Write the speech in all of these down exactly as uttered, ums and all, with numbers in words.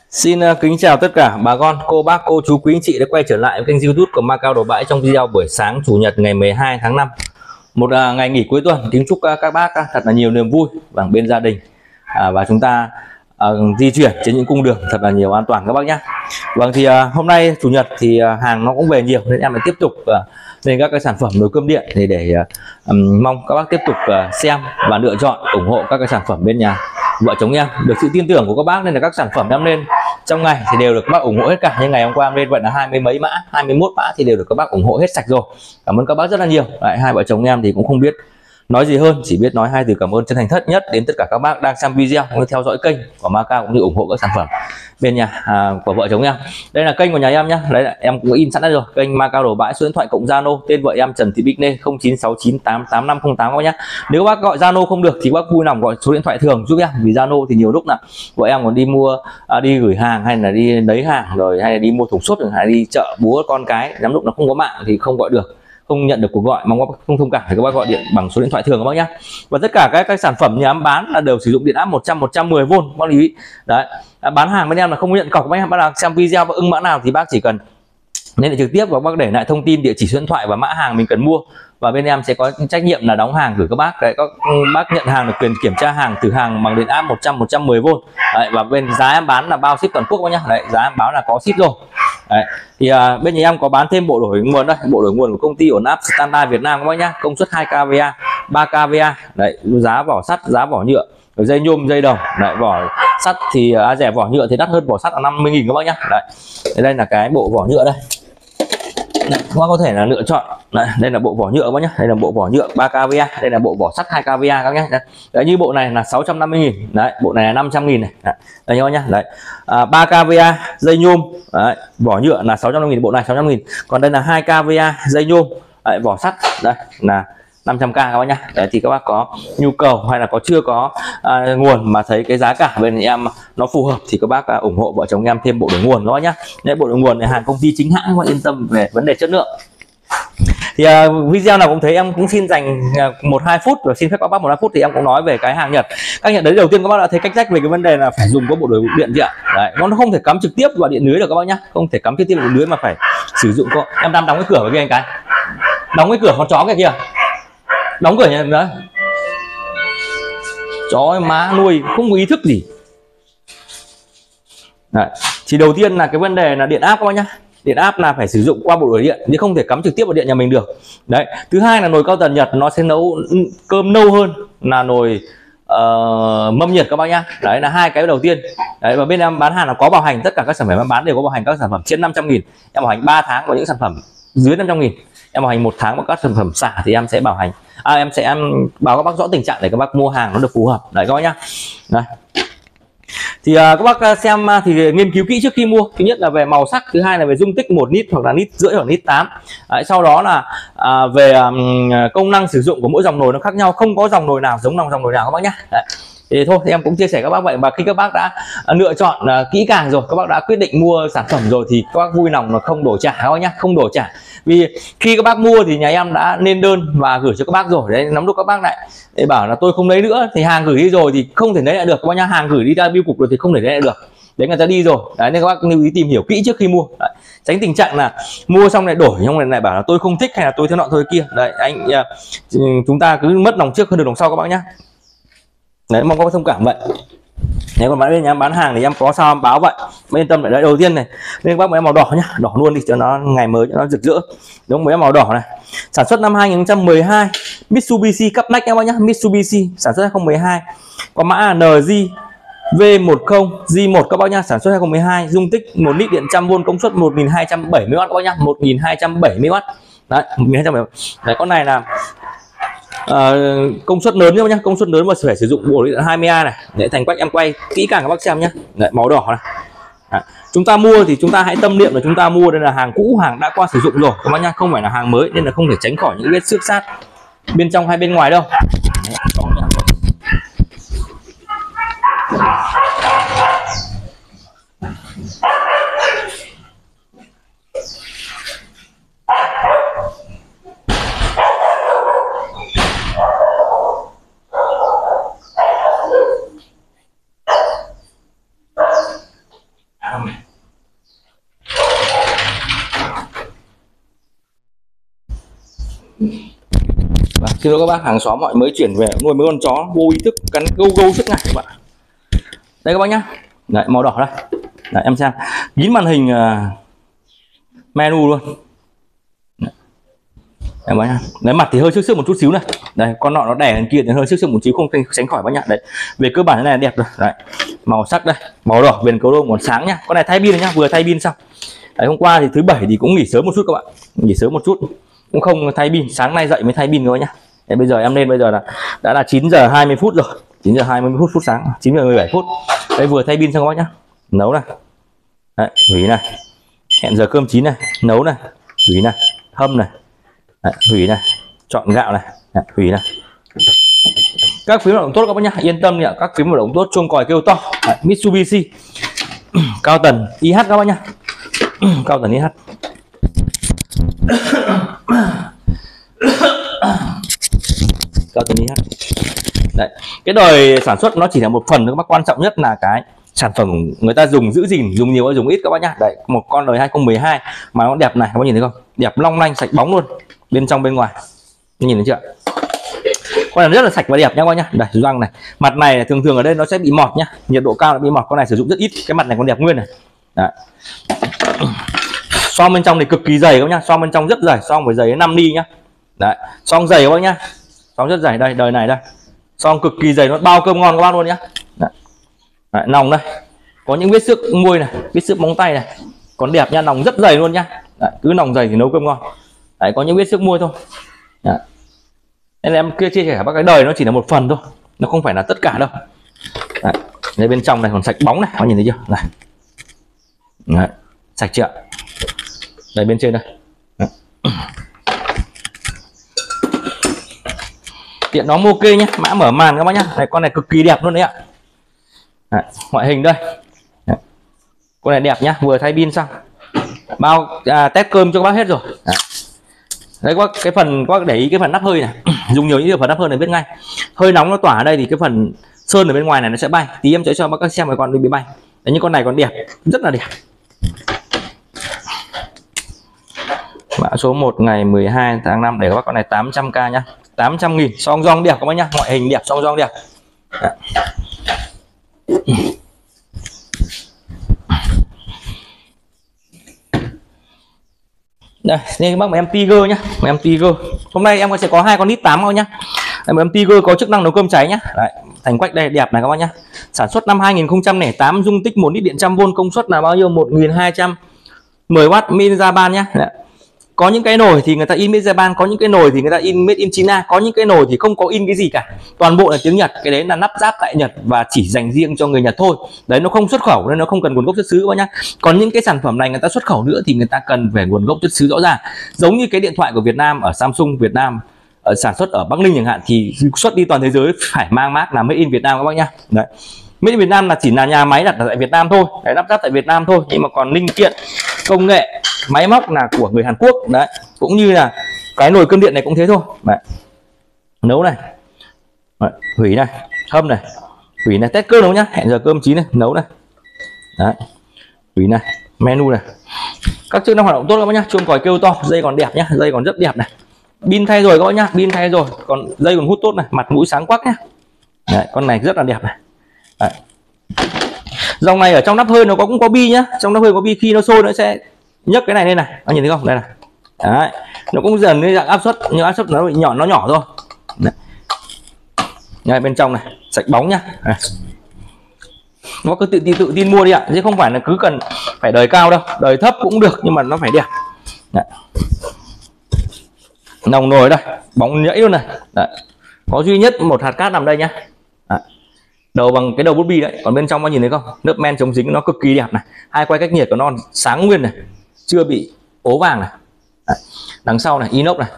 Xin uh, kính chào tất cả bà con, cô bác, cô chú, quý anh chị đã quay trở lại với kênh YouTube của Macao Đồ Bãi trong video buổi sáng chủ nhật ngày mười hai tháng năm. Một uh, ngày nghỉ cuối tuần, kính chúc uh, các bác uh, thật là nhiều niềm vui và bên gia đình uh, và chúng ta uh, di chuyển trên những cung đường thật là nhiều an toàn các bác nhé. Vâng thì uh, hôm nay chủ nhật thì uh, hàng nó cũng về nhiều nên em lại tiếp tục uh, lên các cái sản phẩm nồi cơm điện thì để uh, um, mong các bác tiếp tục uh, xem và lựa chọn ủng hộ các cái sản phẩm bên nhà vợ chồng em. Được sự tin tưởng của các bác nên là các sản phẩm em lên trong ngày thì đều được các bác ủng hộ hết cả. Như ngày hôm qua em lên vậy là hai mươi mấy mã, hai mươi mốt mã thì đều được các bác ủng hộ hết sạch rồi. Cảm ơn các bác rất là nhiều. Đấy, hai vợ chồng em thì cũng không biết nói gì hơn, chỉ biết nói hai từ cảm ơn chân thành nhất nhất đến tất cả các bác đang xem video cũng như theo dõi kênh của Macao cũng như ủng hộ các sản phẩm bên nhà à, của vợ chồng em. Đây là kênh của nhà em nhá. Đấy là em cũng in sẵn đây rồi, kênh Macao Đồ Bãi, số điện thoại cộng Zalo tên vợ em Trần Thị Bích Lê không chín sáu chín tám tám năm không tám các bác nhá. Nếu các bác gọi Zalo không được thì các bác vui lòng gọi số điện thoại thường giúp em, vì Zalo thì nhiều lúc là vợ em còn đi mua à, đi gửi hàng hay là đi lấy hàng rồi hay là đi mua thùng xốp hay đi chợ búa con cái, lắm lúc nó không có mạng thì không gọi được, không nhận được cuộc gọi, mong các bác không thông cảm thì các bác gọi điện bằng số điện thoại thường các bác nhé. Và tất cả các, các sản phẩm nhà em bán là đều sử dụng điện áp một trăm, một trăm mười vôn các bác lưu ý. Đấy, bán hàng bên em là không nhận cọc các bác, bác nào xem video và ưng mã nào thì bác chỉ cần liên hệ trực tiếp và bác để lại thông tin, địa chỉ, số điện thoại và mã hàng mình cần mua, và bên em sẽ có trách nhiệm là đóng hàng gửi các bác. Đấy, các bác nhận hàng được quyền kiểm tra hàng từ hàng bằng điện áp một trăm, một trăm mười vôn. Đấy, và bên giá em bán là bao ship toàn quốc các nhá. Đấy, giá em báo là có ship rồi. Đấy, thì à, bên nhà em có bán thêm bộ đổi nguồn đây, bộ đổi nguồn của công ty ổn áp Standard Việt Nam các bác nhá, công suất hai k va, ba k va. Đấy, giá vỏ sắt, giá vỏ nhựa, rồi dây nhôm, dây đồng. Đấy, vỏ sắt thì à, rẻ, vỏ nhựa thì đắt hơn, vỏ sắt là năm mươi nghìn các bác nhá. Đấy, đây là cái bộ vỏ nhựa đây. Đấy, các bác có thể là lựa chọn. Đấy, đây là bộ vỏ nhựa các bác nhá, đây là bộ vỏ nhựa ba k va, đây là bộ vỏ sắt hai k va các nhá. Đấy, đấy, như bộ này là sáu trăm năm mươi nghìn, đấy, bộ này là năm trăm nghìn này. Đấy, đây các bác nhá. Đấy, à, ba k va, dây nhôm, đấy, vỏ nhựa là sáu trăm năm mươi nghìn, bộ này sáu trăm nghìn. Còn đây là hai k va, dây nhôm, đấy, vỏ sắt, đây là năm trăm k các bác nhá. Đấy, thì các bác có nhu cầu hay là có chưa có à, nguồn mà thấy cái giá cả bên em nó phù hợp thì các bác à, ủng hộ vợ chồng em thêm bộ đổi nguồn đó nhá. Đấy, bộ đổi nguồn này hàng công ty chính hãng, các bác yên tâm về vấn đề chất lượng. Thì uh, video nào cũng thấy em cũng xin dành một hai phút và xin phép các bác một hai phút thì em cũng nói về cái hàng Nhật. Các Nhật đấy, đầu tiên các bác đã thấy cách rách về cái vấn đề là phải dùng có bộ đổi điện gì ạ. Đấy, nó không thể cắm trực tiếp vào điện lưới được các bác nhá, không thể cắm trực tiếp vào điện lưới mà phải sử dụng có. Em đang đóng cái cửa vào kia anh cái, đóng cái cửa con chó kia kìa, đóng cửa nhà đấy, chó má nuôi không có ý thức gì. Đấy, thì đầu tiên là cái vấn đề là điện áp các bác nhá. Điện áp là phải sử dụng qua bộ đổi điện chứ không thể cắm trực tiếp vào điện nhà mình được. Đấy, thứ hai là nồi cao tần Nhật nó sẽ nấu cơm lâu hơn là nồi uh, mâm nhiệt các bác nhá. Đấy là hai cái đầu tiên. Đấy, và bên em bán hàng là có bảo hành, tất cả các sản phẩm em bán đều có bảo hành. Các sản phẩm trên năm trăm nghìn em bảo hành ba tháng, và những sản phẩm dưới năm trăm nghìn em bảo hành một tháng. Và các sản phẩm xả thì em sẽ bảo hành à, em sẽ em báo các bác rõ tình trạng để các bác mua hàng nó được phù hợp. Đấy các bác nhá. Đấy, thì uh, các bác xem uh, thì nghiên cứu kỹ trước khi mua. Thứ nhất là về màu sắc, thứ hai là về dung tích một lít hoặc là lít rưỡi hoặc lít tám. Đấy, sau đó là uh, về um, công năng sử dụng của mỗi dòng nồi nó khác nhau, không có dòng nồi nào giống dòng nồi nào các bác nhé. Đấy, thì thôi thì em cũng chia sẻ các bác vậy. Và khi các bác đã uh, lựa chọn uh, kỹ càng rồi, các bác đã quyết định mua sản phẩm rồi thì các bác vui lòng là không đổi trả các bác nhé, không đổi trả. Vì khi các bác mua thì nhà em đã lên đơn và gửi cho các bác rồi. Đấy, lắm lúc các bác lại để bảo là tôi không lấy nữa thì hàng gửi đi rồi thì không thể lấy lại được các bác nhá. Hàng gửi đi ra bưu cục rồi thì không thể lấy lại được, đấy người ta đi rồi. Đấy, nên các bác lưu ý tìm hiểu kỹ trước khi mua. Đấy, tránh tình trạng là mua xong lại đổi, xong lại lại bảo là tôi không thích hay là tôi thế nọ thôi kia. Đấy, anh uh, chúng ta cứ mất lòng trước hơn được lòng sau các bác nhá. Đấy, mong các bác thông cảm vậy. Nếu còn bán bên nhà em bán hàng thì em có sao em báo vậy, mới yên tâm. Để đấy, đầu tiên này nên các bác em màu đỏ nhá, đỏ luôn đi cho nó ngày mới cho nó rực rỡ. Đúng mấy màu đỏ này, sản xuất năm hai nghìn không trăm mười hai, Mitsubishi cấp nách em bác nhá, Mitsubishi sản xuất hai nghìn không trăm mười hai, có mã là en giê V một không G một các bác nhá, sản xuất hai nghìn không trăm mười hai, dung tích một lít điện trăm vôn, công suất một nghìn hai trăm bảy mươi oát các bác nhá, một nghìn hai trăm bảy mươi oát. Đấy, một nghìn hai trăm bảy mươi. Đấy, con này là Uh, công suất lớn nhá, công suất lớn mà phải sử dụng bộ điện hai mươi A này. Để thành quách em quay kỹ càng các bác xem nhá. Đấy, màu đỏ này. Đấy, chúng ta mua thì chúng ta hãy tâm niệm là chúng ta mua đây là hàng cũ, hàng đã qua sử dụng rồi các bác nhá, không phải là hàng mới, nên là không thể tránh khỏi những vết xước sát bên trong hay bên ngoài đâu. Đấy, Và xin lỗi các bác, hàng xóm họ mới chuyển về nuôi mấy con chó vô ý thức cắn gâu gâu suốt ngày các bạn. Đây các bác nhá, đấy, màu đỏ đây. Đấy, em xem kín màn hình uh, menu luôn. Đấy, bác nhá. Đấy, mặt thì hơi sức sức một chút xíu này. Đây, con nọ nó đẻ lên kia thì hơi sức sức một xíu, không tránh khỏi bác nhá. Đấy, về cơ bản thế này là đẹp rồi. Đấy, màu sắc đây, màu đỏ, viền cầu lông còn sáng nhá. Con này thay pin rồi nhá, vừa thay pin xong. Đấy, hôm qua thì thứ bảy thì cũng nghỉ sớm một chút các bạn, nghỉ sớm một chút, cũng không thay pin, sáng nay dậy mới thay pin rồi nhá. Đấy, bây giờ em lên bây giờ là đã là chín giờ hai mươi phút rồi, chín giờ hai mươi phút phút sáng, chín giờ mười bảy phút. Đây vừa thay pin xong các bác nhá. Nấu này. Đấy, hủy này. Hẹn giờ cơm chín này, nấu này, hủy này, hâm này. Đấy, hủy này, chọn gạo này. Đấy, hủy này. Các phím hoạt động tốt các bác nhá, yên tâm nhỉ, các phím hoạt động tốt, chuông còi kêu to. Đấy, Mitsubishi cao tần i hát các bác nhá. Cao tần i hát. Cao tần i hát. Đấy, cái đời sản xuất nó chỉ là một phần thôi các bác, quan trọng nhất là cái sản phẩm người ta dùng giữ gìn, dùng nhiều hay dùng ít các bác nhá. Đấy, một con đời hai không một hai mà nó đẹp này, các bác nhìn thấy không? Đẹp long lanh, sạch bóng luôn, bên trong bên ngoài. Nhìn thấy chưa? Con này rất là sạch và đẹp nhá các bác nhá. Đây, răng này, mặt này thường thường ở đây nó sẽ bị mọt nhá, nhiệt độ cao nó bị mọt, con này sử dụng rất ít, cái mặt này còn đẹp nguyên này. Đấy. Xoong bên trong thì cực kỳ dày các bác nhá, xoong bên trong rất dày, xoong phải dày đến năm ni nhá. Đấy, xoong dày các bác nhá, xoong rất dày đây, đời này đây, xoong cực kỳ dày, nó bao cơm ngon các bác luôn nhá. Đấy. Đấy, nòng đây, có những vết xước môi này, vết xước móng tay này, còn đẹp nha, nòng rất dày luôn nhá. Đấy, cứ nòng dày thì nấu cơm ngon. Đấy, có những vết xước môi thôi. Đấy. Nên là em kia chia sẻ các cái đời nó chỉ là một phần thôi, nó không phải là tất cả đâu. Đấy. Đây bên trong này còn sạch bóng này, các nhìn thấy chưa? Này. Đấy. Sạch chưa? Đây bên trên đây. Đấy. Tiện nó ok nhé, mã mở màn các bác nhá. Này, con này cực kỳ đẹp luôn đấy ạ. Đấy, ngoại hình đây. Đấy. Con này đẹp nhá, vừa thay pin xong, bao à, test cơm cho các bác hết rồi. Đấy. Đấy, các cái phần các bác để ý cái phần nắp hơi này, dùng nhiều những phần nắp hơi này biết ngay, hơi nóng nó tỏa ở đây thì cái phần sơn ở bên ngoài này nó sẽ bay. Tí em sẽ cho bác xem cái con bị bay. Đấy, những con này còn đẹp, rất là đẹp. Mã số một ngày mười hai tháng năm để các bác con này tám trăm k nhá, tám trăm nghìn, song giòn đẹp các bác nhá, ngoại hình đẹp, song giòn đẹp. Đấy. Đây, nên bác một em Tiger nhá, một em Tiger. Hôm nay em sẽ có hai con nít tám thôi nhá. Đây, một em Tiger có chức năng nấu cơm cháy nhá. Đấy, thành quách đây đẹp này các bác nhá. Sản xuất năm hai nghìn không trăm lẻ tám, dung tích một lít điện trăm vôn, công suất là bao nhiêu? một nghìn hai trăm mười oát, made in Japan nhá. Đấy. Có những cái nồi thì người ta in made in Japan, có những cái nồi thì người ta in made in China, có những cái nồi thì không có in cái gì cả, toàn bộ là tiếng Nhật. Cái đấy là nắp ráp tại Nhật và chỉ dành riêng cho người Nhật thôi. Đấy, nó không xuất khẩu nên nó không cần nguồn gốc xuất xứ các bác nhá. Còn những cái sản phẩm này người ta xuất khẩu nữa thì người ta cần về nguồn gốc xuất xứ rõ ràng. Giống như cái điện thoại của Việt Nam ở Samsung Việt Nam ở sản xuất ở Bắc Ninh chẳng hạn thì xuất đi toàn thế giới phải mang mác là made in Việt Nam các bác nhá. Đấy. Made in Việt Nam là chỉ là nhà máy đặt ở tại Việt Nam thôi, đấy, lắp ráp tại Việt Nam thôi, nhưng mà còn linh kiện, công nghệ, máy móc là của người Hàn Quốc. Đấy, cũng như là cái nồi cơm điện này cũng thế thôi. Đấy. Nấu này. Đấy. Hủy này, hâm này, hủy này, test cơm nấu nhá, hẹn giờ cơm chín này, nấu này. Đấy. Hủy này, menu này. Các chức năng hoạt động tốt các bác nhá, chuông còi kêu to, dây còn đẹp nhá, dây còn rất đẹp này. Pin thay rồi các bác nhá, pin thay rồi, còn dây còn hút tốt này, mặt mũi sáng quắc nhá. Đấy, con này rất là đẹp này. Đấy. Dòng này ở trong nắp hơi nó có cũng có bi nhá, trong nắp hơi có bi, khi nó sôi nó sẽ nhấc cái này lên này, anh nhìn thấy không? Đây này. Đấy. Nó cũng dần cái dạng áp suất, nhưng áp suất nó bị nhỏ, nó nhỏ thôi. Đấy. Đây, bên trong này sạch bóng nhá. Đây. Nó cứ tự, tự tự tin mua đi ạ, chứ không phải là cứ cần phải đời cao đâu, đời thấp cũng được nhưng mà nó phải đẹp. Đấy. Nòng nồi đây, bóng nhẫy luôn này. Đấy. Có duy nhất một hạt cát nằm đây nhá. Đấy. Đầu bằng cái đầu bút bi đấy, còn bên trong có nhìn thấy không? Lớp men chống dính nó cực kỳ đẹp này, hai quay cách nhiệt của nó sáng nguyên này, chưa bị ố vàng này. Đấy. Đằng sau này inox này,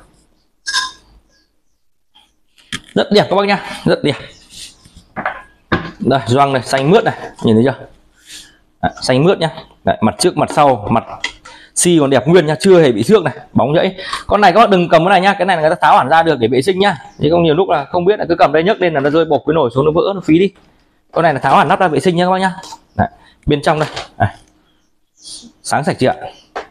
rất đẹp các bác nhá, rất đẹp. Đây, gioăng này, xanh mướt này, nhìn thấy chưa? Đấy, xanh mướt nhá. Đấy, mặt trước mặt sau, mặt xi còn đẹp nguyên nhá, chưa hề bị xước này, bóng nhẫy. Con này các bác đừng cầm cái này nhá, cái này là người ta tháo hẳn ra được để vệ sinh nhá, chứ không nhiều lúc là không biết là cứ cầm đây nhấc lên là nó rơi bột cái nồi xuống, nó vỡ, nó phí đi. Con này là tháo hẳn nắp ra vệ sinh nhá các bác nhá. Đấy, bên trong đây. Đấy. Sáng sạch chưa ạ?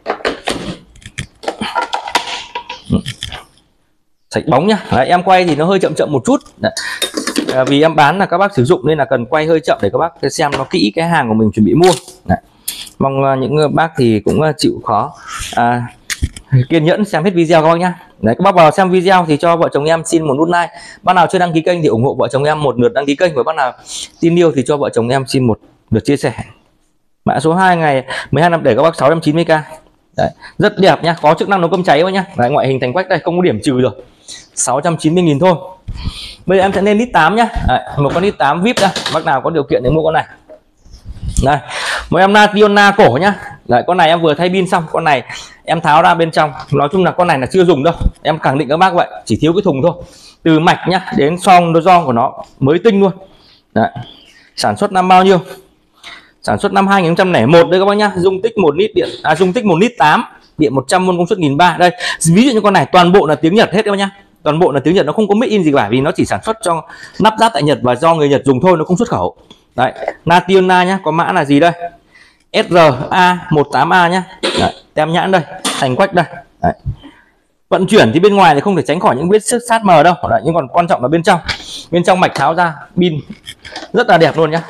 Sạch bóng nhá. Đấy, em quay thì nó hơi chậm chậm một chút. Đấy. À, vì em bán là các bác sử dụng nên là cần quay hơi chậm để các bác xem nó kỹ cái hàng của mình chuẩn bị mua. Đấy. Mong uh, những bác thì cũng uh, chịu khó à, kiên nhẫn xem hết video các bác nhá. Đấy, các bác vào xem video thì cho vợ chồng em xin một nút like. Bác nào chưa đăng ký kênh thì ủng hộ vợ chồng em một lượt đăng ký kênh, và bác nào tin yêu thì cho vợ chồng em xin một lượt chia sẻ. Mã số hai ngày mười hai năm để các bác sáu trăm chín mươi k. Đấy, rất đẹp nhá, có chức năng nấu cơm cháy các nhá. Đấy, ngoại hình thành quách đây, không có điểm trừ rồi. sáu trăm chín mươi nghìn thôi. Bây giờ em sẽ lên lít tám nhá. Đấy, một con lít tám vê i pê đây, bác nào có điều kiện để mua con này. Đây, một em Nationa cổ nhá. Đấy, con này em vừa thay pin xong, con này em tháo ra bên trong. Nói chung là con này là chưa dùng đâu. Em khẳng định các bác vậy, chỉ thiếu cái thùng thôi. Từ mạch nhá đến son đôi gioăng của nó mới tinh luôn. Đấy. Sản xuất năm bao nhiêu? Sản xuất năm hai nghìn không trăm lẻ một đây các bác nhá. Dung tích một lít điện, à dung tích một lít tám, điện một trăm vôn, công suất một nghìn ba trăm. Đây, ví dụ như con này toàn bộ là tiếng Nhật hết các bác nhá. Toàn bộ là tiếng Nhật, nó không có made in gì cả, vì nó chỉ sản xuất cho lắp ráp tại Nhật và do người Nhật dùng thôi, nó không xuất khẩu. Đấy, Nationa nhá, có mã là gì đây? S R A mười tám A nhá. Đấy, tem nhãn đây, thành quách đây. Đấy. Vận chuyển thì bên ngoài thì không thể tránh khỏi những vết xước sát mờ đâu. Đấy, nhưng còn quan trọng là bên trong. Bên trong mạch tháo ra, pin rất là đẹp luôn nhá.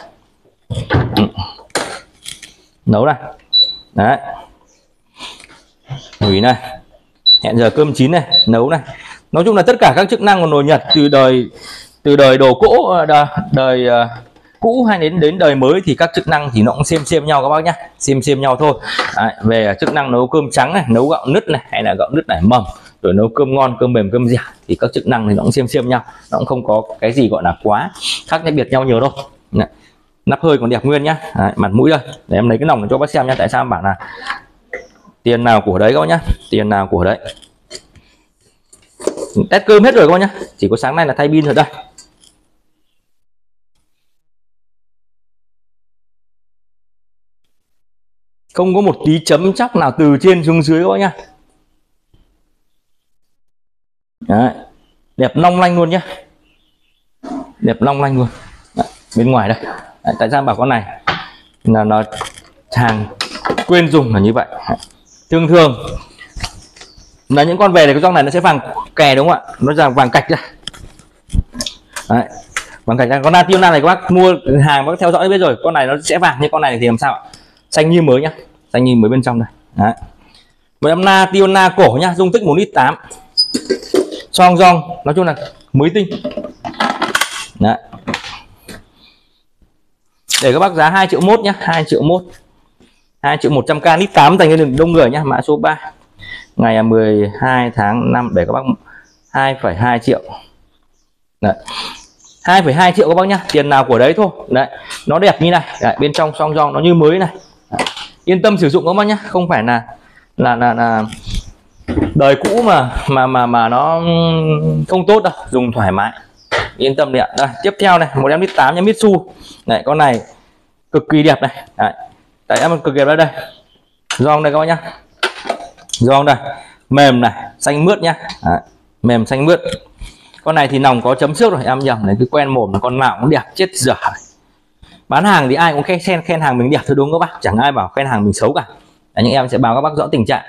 Nấu này. Đấy. Hủy này. Hẹn giờ cơm chín này, nấu này. Nói chung là tất cả các chức năng của nồi Nhật từ đời từ đời đồ cũ, đời, đời uh, cũ hay đến đến đời mới thì các chức năng thì nó cũng xem xem nhau các bác nhá, xem xem nhau thôi. Đấy, về chức năng nấu cơm trắng này, nấu gạo nứt này, hay là gạo nứt nảy mầm, rồi nấu cơm ngon, cơm mềm, cơm dẻo thì các chức năng thì nó cũng xem xem nhau, nó cũng không có cái gì gọi là quá khác biệt nhau nhiều đâu. Đấy. Nắp hơi còn đẹp nguyên nhá. Đấy, mặt mũi đây để em lấy cái nòng cho bác xem nhá. Tại sao em bảo là tiền nào của đấy các bác nhá, tiền nào của đấy. Test cơm hết rồi các bác nhá, chỉ có sáng nay là thay pin rồi đây. Không có một tí chấm chóc nào từ trên xuống dưới các bác nhá. Đấy. Đẹp long lanh luôn nhá, đẹp long lanh luôn. Đấy, bên ngoài đây. Đấy, tại sao bảo con này là nó hàng quên dùng là như vậy. Thường thường là những con về này cái gioăng này nó sẽ vàng kè đúng không ạ, nó là vàng cạch ra. Đấy, vàng cạch ra. Con Nationa này các bác mua hàng bác theo dõi biết rồi, con này nó sẽ vàng, nhưng con này thì làm sao ạ? Xanh như mới nhá, xanh như mới bên trong đây. Đấy. Với em Nationa cổ nhá, dung tích một lít tám, son gioăng nói chung là mới tinh. Đấy. Để các bác giá hai triệu mốt nhá, hai triệu mốt, hai triệu một trăm k lít tám dành cho đông người nhá. Mã số ba ngày mười hai tháng năm để các bác hai phẩy hai triệu. Đấy. hai phẩy hai triệu các bác nhá, tiền nào của đấy thôi. Đấy, nó đẹp như này. Đấy, bên trong son gioăng nó như mới này. Đấy. Yên tâm sử dụng các bác nhá, không phải là là là, là đời cũ mà mà mà mà nó không tốt đâu, dùng thoải mái yên tâm đi ạ. Đây, tiếp theo này, một em lít tám nha, Mitsu này, con này cực kỳ đẹp này. Đấy, tại em cực kỳ đẹp đây, gioăng đây các bác nhá, gioăng đây mềm này, xanh mướt nhá. Đấy, mềm xanh mướt. Con này thì nòng có chấm xước rồi, em nhầm này, cứ quen mồm là con nào cũng đẹp chết dở. Bán hàng thì ai cũng khen khen, khen hàng mình đẹp thôi đúng không các bác, chẳng ai bảo khen hàng mình xấu cả. Đấy, nhưng em sẽ báo các bác rõ tình trạng.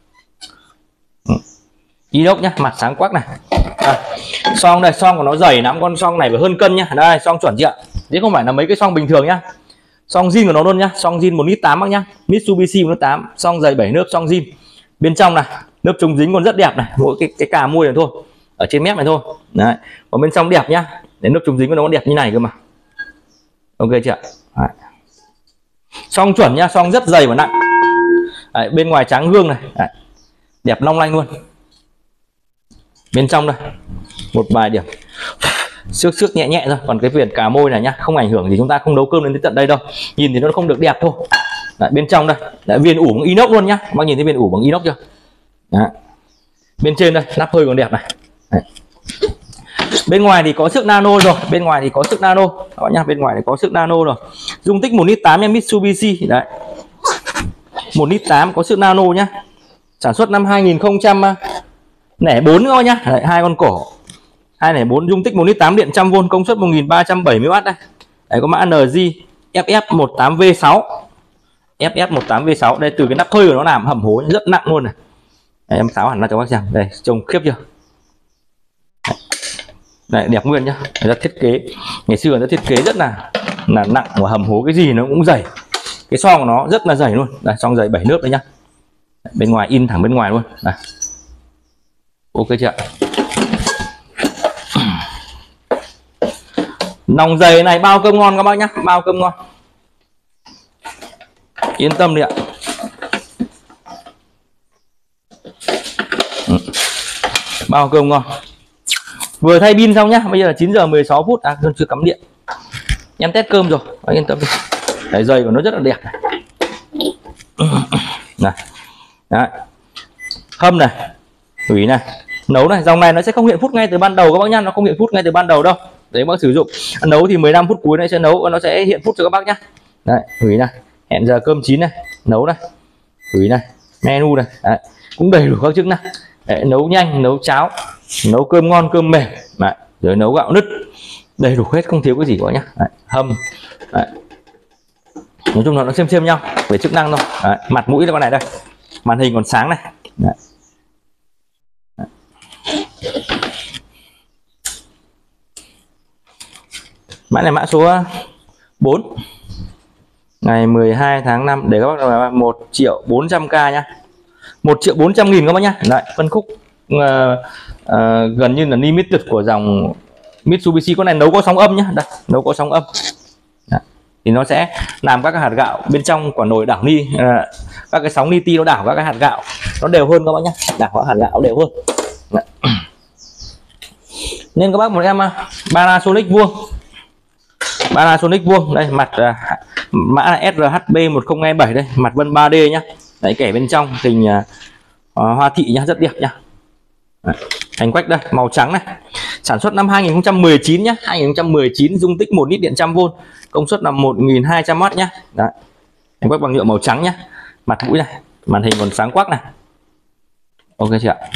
Inox nhá, mặt sáng quắc này. À, son đây, son của nó dày lắm, con son này phải hơn cân nhá. Đây, son chuẩn chưa ạ? Chứ không phải là mấy cái son bình thường nhá. Son zin của nó luôn nhá, son zin một lít tám bác nhá. Mitsubishi một lít tám, son dày bảy lớp, son zin. Bên trong này, lớp chống dính còn rất đẹp này, mỗi cái cái cà môi này thôi, ở trên mép này thôi. Đấy, còn bên trong đẹp nhá. Đến lớp chống dính của nó còn đẹp như này cơ mà. Ok chưa ạ? Đấy. Son chuẩn nhá, son rất dày và nặng. Đấy, bên ngoài trắng gương này. Đấy, đẹp long lanh luôn. Bên trong đây một vài điểm xước xước nhẹ nhẹ thôi, còn cái viền cà môi này nhá không ảnh hưởng gì, chúng ta không nấu cơm đến tận đây đâu, nhìn thì nó không được đẹp thôi. Đấy, bên trong đây đã viên ủ bằng inox luôn nhá, bác nhìn thấy viên ủ bằng inox chưa? Đấy. Bên trên đây nắp hơi còn đẹp này. Đấy. Bên ngoài thì có sức nano rồi, bên ngoài thì có sức nano đó nhá, bên ngoài thì có sức nano rồi. Dung tích một lít tám nha, Mitsubishi đấy, một lít tám có sức nano nhá, sản xuất năm hai nghìn không trăm lẻ bốn thôi nhá. Đấy, hai con cổ hai lẻ bốn, dung tích một lít tám, điện trăm vôn, công suất một nghìn ba trăm bảy mươi oát đây. Đấy, có mã en giê F F mười tám V sáu. ép ép một tám V sáu. Đây từ cái nắp hơi của nó làm hầm hố rất nặng luôn này. Đấy, em tháo hẳn ra cho bác xem. Đây trông khiếp chưa. Đấy, đẹp nguyên nhá. Người ta thiết kế ngày xưa người ta thiết kế rất là là nặng và hầm hố cái gì nó cũng dày. Cái son của nó rất là dày luôn. Đây son dày bảy lớp đấy nhá. Bên ngoài in thẳng bên ngoài luôn. Đây. Ok chưa ạ? Nòng dày này bao cơm ngon các bác nhá, bao cơm ngon. Yên tâm đi ạ. Bao cơm ngon. Vừa thay pin xong nhá, bây giờ là chín giờ mười sáu phút, à chưa cắm điện. Em test cơm rồi, yên tâm đi. Đấy, dây của nó rất là đẹp này. Này. Đấy. Hâm này, hủy này, nấu này, dòng này nó sẽ không hiện phút ngay từ ban đầu các bác nhá, nó không hiện phút ngay từ ban đầu đâu. Đấy bác sử dụng. Nấu thì mười lăm phút cuối này sẽ nấu, nó sẽ hiện phút cho các bác nhá. Đấy, hủy này, hẹn giờ cơm chín này, nấu này, hủy này, menu này, đấy, cũng đầy đủ các chức năng. Đấy, nấu nhanh, nấu cháo, nấu cơm ngon, cơm mềm, đấy, rồi nấu gạo nứt, đầy đủ hết, không thiếu cái gì cả nhá. Đấy, hâm, đấy. Nói chung là nó xem xem nhau về chức năng thôi. Đấy, mặt mũi là con này đây, màn hình còn sáng này. Đấy. Đấy. Mã này mã số bốn, ngày mười hai tháng năm, để các bác là một triệu bốn trăm k nhá, một triệu bốn trăm nghìn các bác nhá. Đấy, phân khúc uh, uh, gần như là limited của dòng Mitsubishi. Con này nấu có sóng âm nhá, đây nấu có sóng âm. Đấy. Thì nó sẽ làm các cái hạt gạo bên trong quả nồi đảo ni, uh, các cái sóng li ti nó đảo các cái hạt gạo nó đều hơn các bác nhá, đảo các hạt gạo đều hơn. Đấy. Nên các bác một em uh, Panasonic vuông, Panasonic vuông đây, mặt uh, mã là S R H B một không hai bảy đây, mặt vân ba D nhá. Đấy, kẻ bên trong hình uh, hoa thị nhá, rất đẹp nhá. Đấy, hành quách đây, màu trắng này. Sản xuất năm hai nghìn không trăm mười chín nhá, hai nghìn không trăm mười chín, dung tích một lít điện trăm vôn, công suất là một nghìn hai trăm oát nhá. Đấy. Hành quách bằng nhựa màu trắng nhá. Mặt mũi này, màn hình còn sáng quắc này. Ok chưa ạ?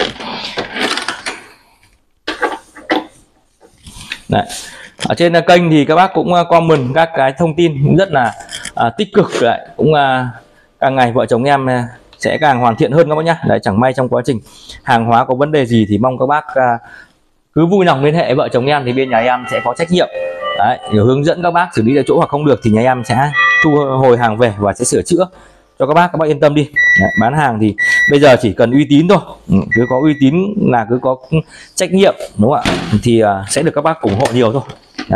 Đấy. Ở trên kênh thì các bác cũng comment các cái thông tin cũng rất là à, tích cực. Đấy, cũng à, càng ngày vợ chồng em sẽ càng hoàn thiện hơn các bác nhá. Đấy, chẳng may trong quá trình hàng hóa có vấn đề gì thì mong các bác à, cứ vui lòng liên hệ vợ chồng em, thì bên nhà em sẽ có trách nhiệm. Đấy, để hướng dẫn các bác xử lý ở chỗ, hoặc không được thì nhà em sẽ thu hồi hàng về và sẽ sửa chữa cho các bác. Các bác yên tâm đi. Đấy, bán hàng thì bây giờ chỉ cần uy tín thôi, ừ, cứ có uy tín là cứ có trách nhiệm, đúng không ạ, thì uh, sẽ được các bác ủng hộ nhiều thôi. Đấy.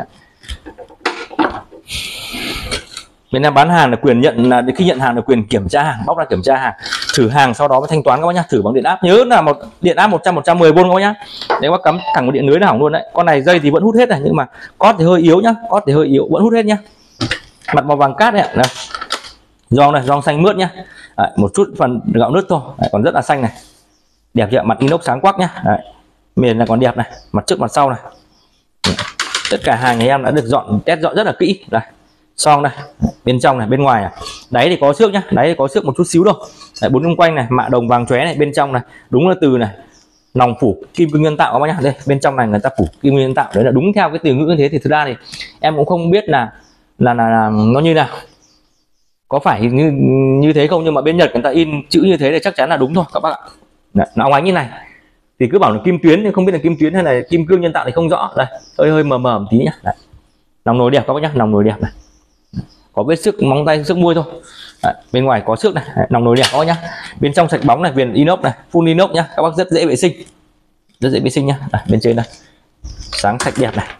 Bên em bán hàng là quyền nhận, là khi nhận hàng là quyền kiểm tra hàng, bóc ra kiểm tra hàng, thử hàng, sau đó mới thanh toán các bác nhá. Thử bằng điện áp, nhớ là một điện áp một trăm, một trăm mười vôn các bác nhá. Đấy, bác cắm thẳng một điện lưới là hỏng luôn đấy. Con này dây thì vẫn hút hết này, nhưng mà cót thì hơi yếu nhá, cót thì hơi yếu, vẫn hút hết nhá. Mặt màu vàng cát đấy ạ. Giòn này, giòn xanh mướt nhá. Đấy, một chút phần gạo nứt thôi. Đấy, còn rất là xanh này, đẹp chưa? Mặt inox sáng quắc nhá. Đấy, miền là còn đẹp này, mặt trước mặt sau này. Đấy. Tất cả hàng nhà em đã được dọn, test dọn rất là kỹ. Đây, son này, bên trong này, bên ngoài này. Đáy thì có xước nhá, đáy thì có xước một chút xíu thôi. Đấy, bốn xung quanh này, mạ đồng vàng chóe này, bên trong này đúng là từ này nòng phủ kim cương nhân tạo các bác nhá. Đây, bên trong này người ta phủ kim cương nhân tạo, đấy là đúng theo cái từ ngữ như thế. Thì thực ra thì em cũng không biết là là là, là nó như nào, có phải như như thế không, nhưng mà bên Nhật người ta in chữ như thế thì chắc chắn là đúng thôi các bác ạ. Đấy, nó óng ánh như này thì cứ bảo là kim tuyến, nhưng không biết là kim tuyến hay là kim cương nhân tạo thì không rõ. Đây, hơi hơi mờ mờ một tí nhá. Đấy. Nòng nồi đẹp các bác nhá, nòng nồi đẹp này, có vết xước móng tay, xước môi thôi. Đấy, bên ngoài có xước này. Đấy, nòng nồi đẹp các bác nhá. Bên trong sạch bóng này, viền inox này, full inox nhá, các bác rất dễ vệ sinh, rất dễ vệ sinh nhá. Đấy, bên trên đây sáng sạch đẹp này,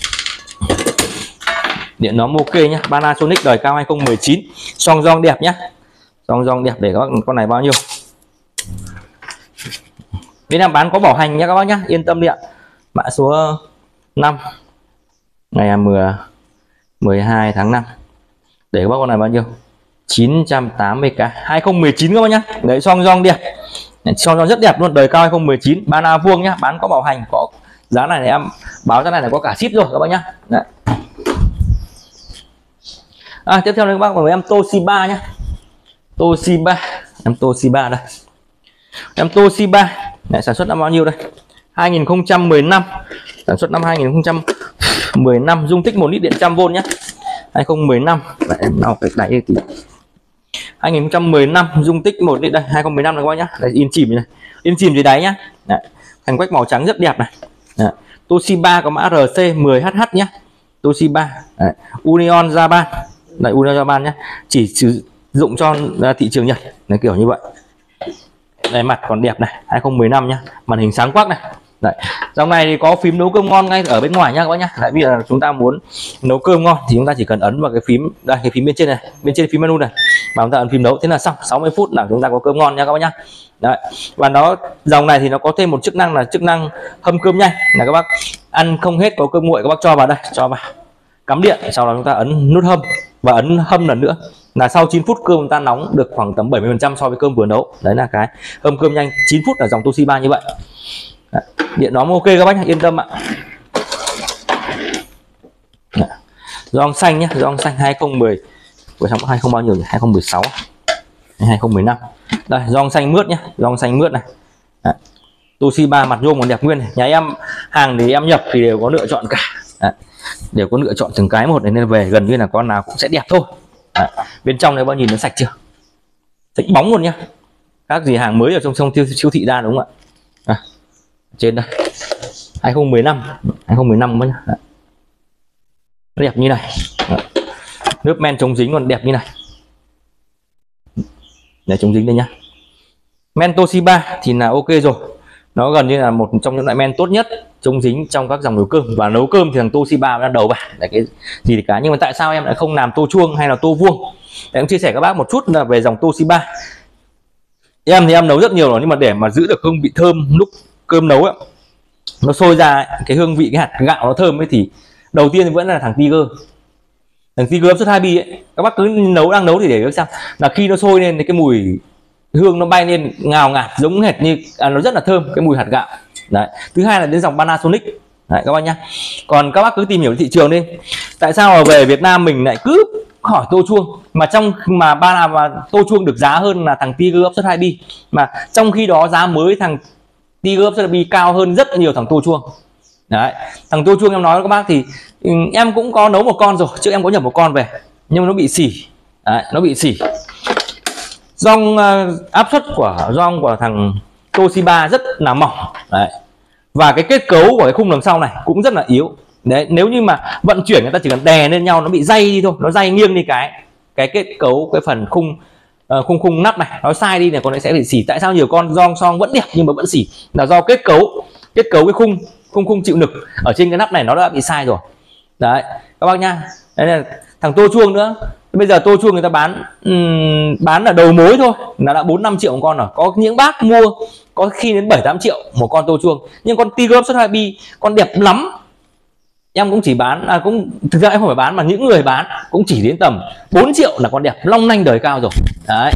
điện nó ok nhá. Panasonic đời cao hai không một chín, song giòn đẹp nhá, song giòn đẹp. Để các bác, con này bao nhiêu? Bên em bán có bảo hành nhá các bác nhá, yên tâm đi ạ. Mã số năm, ngày mười hai tháng năm, để các bác, con này bao nhiêu? chín trăm tám mươi k, hai không một chín các bác nhá. Đấy, song giòn đẹp, song giòn rất đẹp luôn, đời cao hai không một chín, Bana vuông nhá, bán có bảo hành, có giá này, này em báo giá này là có cả ship rồi các bác nhá. Đấy. À, tiếp theo là các bác với em Toshiba nhá, Toshiba, em Toshiba đây, em Toshiba này, sản xuất năm bao nhiêu đây? hai nghìn không trăm mười lăm, sản xuất năm hai nghìn không trăm mười lăm, dung tích một lít điện trăm vôn nhá, hai không một năm. Đấy, em nào cái đáy thì hai nghìn không trăm mười lăm dung tích một lít đây, hai không một năm này các bác nhá. Đây, in chìm này, in chìm dưới đáy nhá. Đấy, thành quách màu trắng rất đẹp này. Đấy, Toshiba có mã R C mười H H nhá. Toshiba. Đấy, Union Japan. Đây, Union Japan nhá. Chỉ sử dụng cho thị trường Nhật này, kiểu như vậy. Đây, mặt còn đẹp này, hai không một năm nhá. Màn hình sáng quắc này. Đấy, dòng này thì có phím nấu cơm ngon ngay ở bên ngoài nhá các bác nhá. Tại vì là chúng ta muốn nấu cơm ngon thì chúng ta chỉ cần ấn vào cái phím đây, cái phím bên trên này, bên trên phím menu này, mà chúng ta ấn phím nấu, thế là xong, sáu mươi phút là chúng ta có cơm ngon nha các bác nhá. Đấy, và nó dòng này thì nó có thêm một chức năng là chức năng hâm cơm nhanh, là các bác ăn không hết có cơm nguội các bác cho vào đây, cho vào cắm điện, sau đó chúng ta ấn nút hâm và ấn hâm lần nữa, là sau chín phút cơm chúng ta nóng được khoảng tầm bảy mươi phần trăm so với cơm vừa nấu. Đấy là cái hâm cơm nhanh chín phút ở dòng Toshiba như vậy. Đấy, điện nó ok các bác yên tâm ạ. Gioăng xanh nhé, gioăng xanh hai không một không của trong hai không bao nhiêu nhỉ? hai không một sáu hai không một năm. Đây, gioăng xanh mướt nhé, gioăng xanh mướt này. Đấy, Toshiba mặt nhôm còn đẹp nguyên này. Nhà em hàng thì em nhập thì đều có lựa chọn cả. Đấy, đều có lựa chọn từng cái một, nên về gần như là con nào cũng sẽ đẹp thôi. Đấy, bên trong này bao nhìn nó sạch chưa? Sạch bóng luôn nhá. Các gì hàng mới ở trong trong siêu thị ra đúng không ạ? À, trên đây hai không một năm hai không một năm nhá. Đấy, đẹp như này. Đấy, nước men chống dính còn đẹp như này. Để chống dính đây nhá. Men Toshiba thì là ok rồi, nó gần như là một trong những loại men tốt nhất chống dính trong các dòng nấu cơm, và nấu cơm thì thằng Toshiba là đầu bảng để cái gì thì cả. Nhưng mà tại sao em lại không làm tô chuông hay là tô vuông? Để em chia sẻ các bác một chút là về dòng Toshiba. Em thì em nấu rất nhiều rồi, nhưng mà để mà giữ được hương vị thơm lúc cơm nấu ấy, nó sôi ra ấy, cái hương vị cái hạt gạo nó thơm ấy, thì đầu tiên thì vẫn là thằng Tiger. Thằng Tiger áp suất hai bi ấy, các bác cứ nấu đang nấu thì để xem là khi nó sôi lên thì cái mùi hương nó bay lên ngào ngạt giống hệt như à, nó rất là thơm cái mùi hạt gạo. Đấy, thứ hai là đến dòng Panasonic. Đấy, các bác nhá. Còn các bác cứ tìm hiểu thị trường đi, tại sao mà về Việt Nam mình lại cứ hỏi tô chuông, mà trong mà ba mà tô chuông được giá hơn là thằng Tiger áp suất hai bi, mà trong khi đó giá mới thằng Tiger áp suất hai bi cao hơn rất nhiều thằng tô chuông. Đấy, thằng tô chuông em nói với các bác thì em cũng có nấu một con rồi, trước em có nhập một con về nhưng mà nó bị xỉ. Đấy, nó bị xỉ. Gioăng uh, áp suất của gioăng của thằng Toshiba rất là mỏng. Đấy, và cái kết cấu của cái khung đằng sau này cũng rất là yếu. Đấy, nếu như mà vận chuyển người ta chỉ cần đè lên nhau nó bị day đi thôi, nó day nghiêng đi cái cái kết cấu cái phần khung uh, khung khung nắp này nó sai đi này, con ấy sẽ bị xỉ. Tại sao nhiều con gioăng son vẫn đẹp nhưng mà vẫn xỉ? Là do kết cấu kết cấu cái khung khung khung chịu lực ở trên cái nắp này nó đã bị sai rồi. Đấy các bác nha. Đấy là thằng tô chuông nữa. Bây giờ tô chuông người ta bán um, bán là đầu mối thôi là đã bốn năm triệu một con rồi. Có những bác mua có khi đến bảy tám triệu một con tô chuông. Nhưng con Tiger áp suất hai bi con đẹp lắm, em cũng chỉ bán à, cũng thực ra em không phải bán mà những người bán cũng chỉ đến tầm bốn triệu là con đẹp long lanh đời cao rồi. Đấy,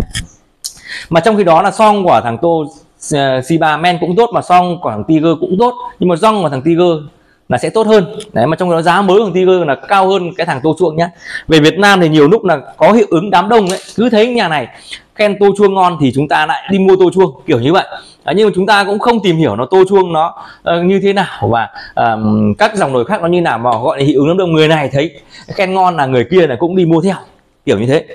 mà trong khi đó là son của thằng Toshiba men cũng tốt, mà son của thằng Tiger cũng tốt, nhưng mà gioăng của thằng Tiger là sẽ tốt hơn. Đấy, mà trong đó giá mới của thằng Tiger là cao hơn cái thằng tô chuông nhá. Về Việt Nam thì nhiều lúc là có hiệu ứng đám đông ấy, cứ thấy nhà này khen tô chuông ngon thì chúng ta lại đi mua tô chuông kiểu như vậy. Đấy, nhưng mà chúng ta cũng không tìm hiểu nó tô chuông nó uh, như thế nào và uh, các dòng nồi khác nó như nào, mà gọi là hiệu ứng đám đông. Người này thấy khen ngon là người kia là cũng đi mua theo kiểu như thế.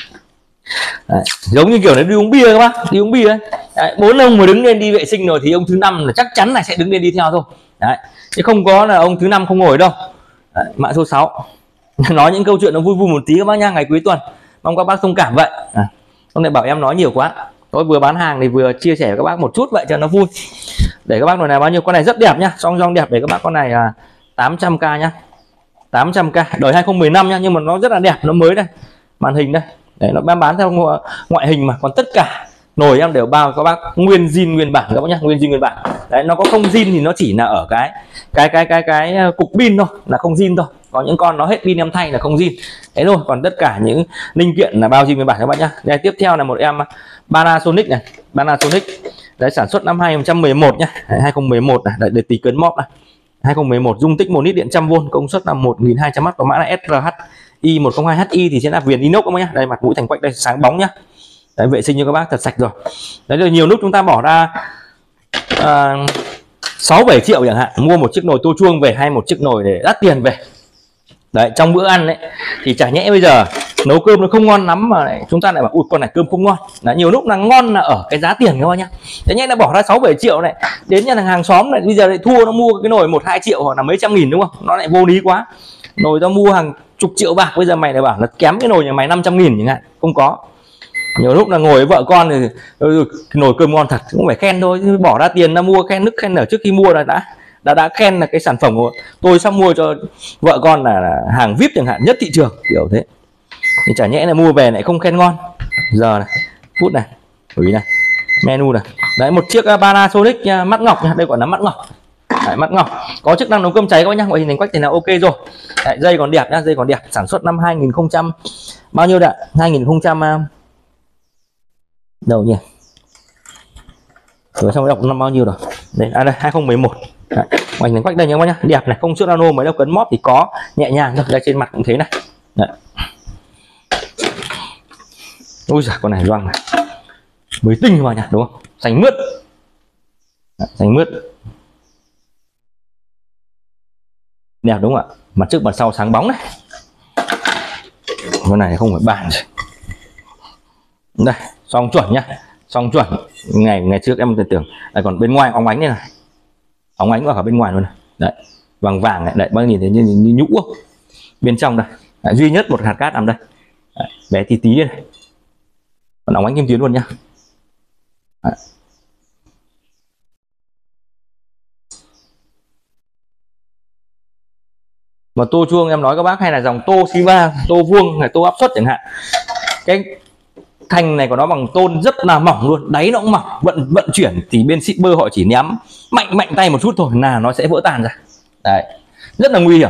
Đấy, giống như kiểu là đi uống bia các bác, đi uống bia ấy. Đấy, bốn ông mà đứng lên đi vệ sinh rồi thì ông thứ năm là chắc chắn là sẽ đứng lên đi theo thôi. Đấy, chứ không có là ông thứ năm không ngồi đâu. Đấy, mã số sáu. Nói những câu chuyện nó vui vui một tí các bác nha, ngày cuối tuần mong các bác thông cảm vậy. À, hôm nay bảo em nói nhiều quá, tôi vừa bán hàng thì vừa chia sẻ với các bác một chút vậy cho nó vui. Để các bác nồi này bao nhiêu, con này rất đẹp nhá, song song đẹp. Để các bác con này là tám trăm k nhá, tám trăm k đời hai không một năm nhá, nhưng mà nó rất là đẹp, nó mới đây, màn hình đây. Đấy, nó bán bán theo ngoại hình mà, còn tất cả nồi em đều bao các bác nguyên zin nguyên bản các bác nhá, nguyên zin nguyên bản. Đấy, nó có không zin thì nó chỉ là ở cái cái cái cái cái, cái cục pin thôi, là không zin thôi. Có những con nó hết pin em thay là không zin. Thế thôi, còn tất cả những linh kiện là bao zin nguyên bản các bác nhá. Đây, tiếp theo là một em Panasonic này, Panasonic. Đấy, sản xuất năm hai không một một nhá, hai không một một này, để, để tí cấn móp này. hai không một một dung tích một lít điện trăm vôn, công suất là một nghìn hai trăm oát, có mã là S R H I một không hai H I thì sẽ là viền inox các bác nhá. Đây, mặt mũi thành quách đây, sáng bóng nhá. Đấy, vệ sinh cho các bác thật sạch rồi. Đấy, rồi nhiều lúc chúng ta bỏ ra uh, sáu bảy triệu chẳng hạn mua một chiếc nồi tô chuông về, hay một chiếc nồi để đắt tiền về, Đấy, trong bữa ăn đấy thì chả nhẽ bây giờ nấu cơm nó không ngon lắm mà lại chúng ta lại bảo ui con này cơm không ngon. Đấy, nhiều lúc là ngon là ở cái giá tiền các bạn nhá. Chả nhẽ nó bỏ ra sáu bảy triệu này đến nhà hàng xóm này bây giờ lại thua nó mua cái nồi một hai triệu hoặc là mấy trăm nghìn đúng không, nó lại vô lý quá. Nồi tao mua hàng chục triệu bạc bây giờ mày lại bảo là kém cái nồi nhà mày năm trăm nghìn chẳng hạn, không có. Nhiều lúc là ngồi với vợ con thì ừ, nồi cơm ngon thật cũng phải khen thôi, bỏ ra tiền ra mua khen nức khen nở trước khi mua là đã đã đã khen là cái sản phẩm của tôi sắp mua cho vợ con là, là hàng vê i pê chẳng hạn, nhất thị trường kiểu thế. Thì chả nhẽ là mua về lại không khen ngon. Giờ này, phút này, ủy này, menu này. Đấy, một chiếc Panasonic mắt ngọc nha, đây gọi là mắt ngọc. Đấy, mắt ngọc có chức năng nấu cơm cháy các bác nhá, ngoại hình đánh quách thì là ok rồi. Đấy, dây còn đẹp nhá, dây còn đẹp, sản xuất năm hai nghìn không trăm bao nhiêu đã? hai nghìn không trăm đâu nhỉ? Rồi xong đọc năm bao nhiêu rồi? Đây, à đây hai không một một. Đấy, ngoại hình đánh quách đây nhá các bác nhá, đẹp này, không chữa nano mấy đâu, cấn móp thì có, nhẹ nhàng thôi. Đây trên mặt cũng thế này. Đấy. Ôi giời, con này loang này mới tinh vào nhỉ, đúng không? Xanh mướt. Đấy, xanh mướt đẹp đúng không ạ? Mặt trước mặt sau sáng bóng này. Con này không phải bàn rồi. Đây, xong chuẩn nhá, xong chuẩn. Ngày ngày trước em tưởng là còn bên ngoài óng ánh này này, óng ánh vào cả bên ngoài luôn này. Đấy, vàng vàng này, đấy, bao nhìn thấy như, như, như nhũ không? Bên trong đây, đấy, duy nhất một hạt cát nằm đây. Đấy, bé tí tí đây này. Còn óng ánh kim tuyến luôn nhá. Đấy. Mà tô chuông em nói các bác hay là dòng tô Siva, tô vuông hay tô áp suất chẳng hạn, cái thanh này của nó bằng tôn rất là mỏng luôn, đáy nó cũng mỏng, vận vận chuyển thì bên shipper họ chỉ ném mạnh mạnh tay một chút thôi là nó sẽ vỡ tan ra. Đấy, rất là nguy hiểm.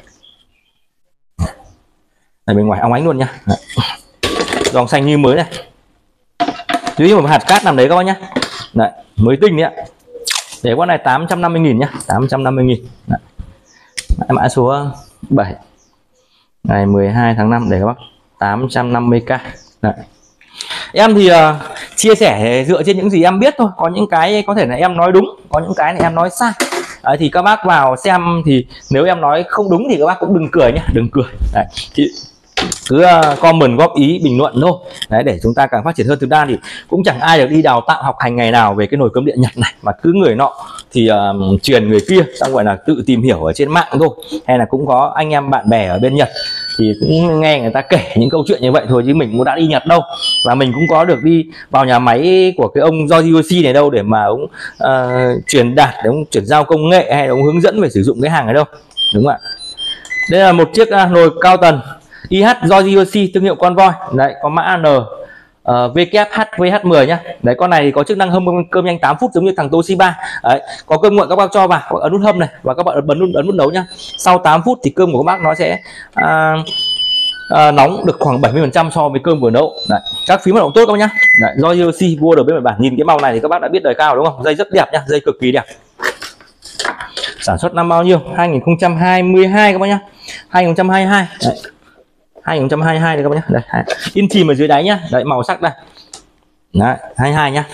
Đây, bên ngoài óng ánh luôn nhá. Đấy. Dòng xanh như mới này, dưới một hạt cát nằm đấy các bác nhá. Đấy, mới tinh đấy ạ. Để con này tám trăm năm mươi nghìn nhá, tám trăm năm mươi nghìn. Đấy. Mã số bảy ngày mười hai tháng năm để các bác, tám trăm năm mươi k. Đấy. Em thì uh, chia sẻ dựa trên những gì em biết thôi, có những cái có thể là em nói đúng, có những cái này em nói sai. Đấy, thì các bác vào xem thì nếu em nói không đúng thì các bác cũng đừng cười nhé, đừng cười. Đấy, thì cứ uh, comment góp ý bình luận thôi. Đấy, để chúng ta càng phát triển hơn. Thực ra thì cũng chẳng ai được đi đào tạo học hành ngày nào về cái nồi cơm điện Nhật này, mà cứ người nọ thì uh, truyền người kia, xong gọi là tự tìm hiểu ở trên mạng thôi, hay là cũng có anh em bạn bè ở bên Nhật thì cũng nghe người ta kể những câu chuyện như vậy thôi, chứ mình cũng đã đi Nhật đâu, và mình cũng có được đi vào nhà máy của cái ông Yoshi này đâu để mà ông uh, truyền đạt, để ông chuyển giao công nghệ hay là ông hướng dẫn về sử dụng cái hàng này đâu, đúng không ạ? Đây là một chiếc uh, nồi cao tần i hát Yoshi thương hiệu con voi. Đấy, có mã N uh, vê kép hát vê hát mười nhá. Đấy, con này có chức năng hâm cơm nhanh tám phút giống như thằng Toshiba. Đấy, có cơm nguội các bác cho vào, các bác ấn nút hâm này và các bạn bấm nút ấn nút nấu nhá. Sau tám phút thì cơm của các bác nó sẽ uh, uh, nóng được khoảng bảy mươi phần trăm so với cơm vừa nấu. Đấy, các phím hoạt động tốt các bác nhá. Đấy, Yoshi vua đầu bếp Nhật Bản, nhìn cái màu này thì các bác đã biết đời cao đúng không? Dây rất đẹp nhá, dây cực kỳ đẹp. Sản xuất năm bao nhiêu? hai nghìn không trăm hai mươi hai các bác nhá. hai nghìn không trăm hai mươi hai. Đấy. hai nghìn không trăm hai mươi hai đây các bác nhá. Đây, in chìm ở dưới đáy nhá. Đấy, màu sắc đây. Đấy, hai mươi hai nhá.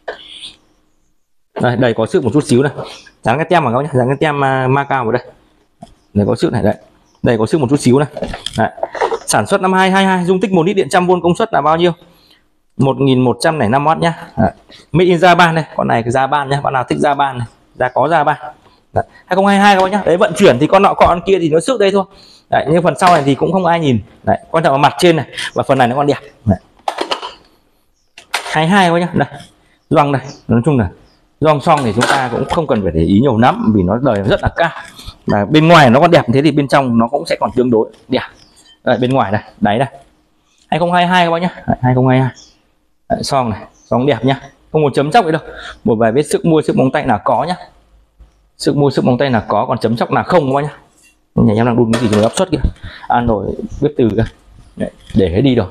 Đây, đây có sức một chút xíu này. Dán cái tem vào các bác nhá, dán cái tem uh, Macao vào đây. Đây có sức này đấy. Đây có sức một chút xíu này. Đấy. Sản xuất năm hai nghìn không trăm hai mươi hai, dung tích một lít điện trăm vôn, công suất là bao nhiêu? một nghìn một trăm lẻ năm oát nhá. Đấy. Made in Japan này, con này cái Japan nhá, bạn nào thích Japan này, ra có Japan. Đấy. hai nghìn không trăm hai mươi hai các bác nhá. Đấy, vận chuyển thì con nọ con kia thì nó sức đây thôi. Đấy, nhưng phần sau này thì cũng không ai nhìn. Đấy, quan trọng là mặt trên này và phần này nó còn đẹp. Đấy. hai mươi hai các bác nhá. Đây, gioăng này, nói chung là gioăng xong thì chúng ta cũng không cần phải để ý nhiều lắm vì nó đời rất là cao. Và bên ngoài nó còn đẹp thế thì bên trong nó cũng sẽ còn tương đối đẹp. Đây, bên ngoài này, đáy đây. hai nghìn không trăm hai mươi hai các bác nhá. Đấy, hai nghìn không trăm hai mươi hai. Đấy, xong này, xong đẹp nhá. Không một chấm chóc gì đâu. Một vài vết sức mua sức móng tay là có nhá. Sức mua sức móng tay là có, còn chấm chóc là không các bác nhá. Nhà em đang đun cái gì rồi áp suất kìa, ăn rồi bếp từ kìa. Đấy, để cái đi rồi.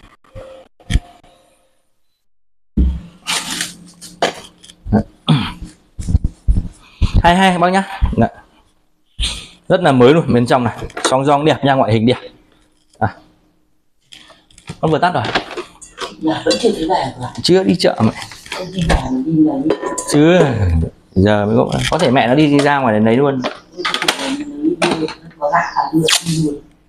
hai mươi hai các bác nhá. Đấy. Rất là mới luôn, bên trong này song giòn đẹp nha, ngoại hình đẹp. À, con vừa tắt rồi. Dạ, vẫn chưa thấy về rồi. Chưa đi chợ mẹ. Đi về đi lấy. Chưa, giờ mới có, có thể mẹ nó đi, đi ra ngoài đến đấy luôn. Có lạ, được đi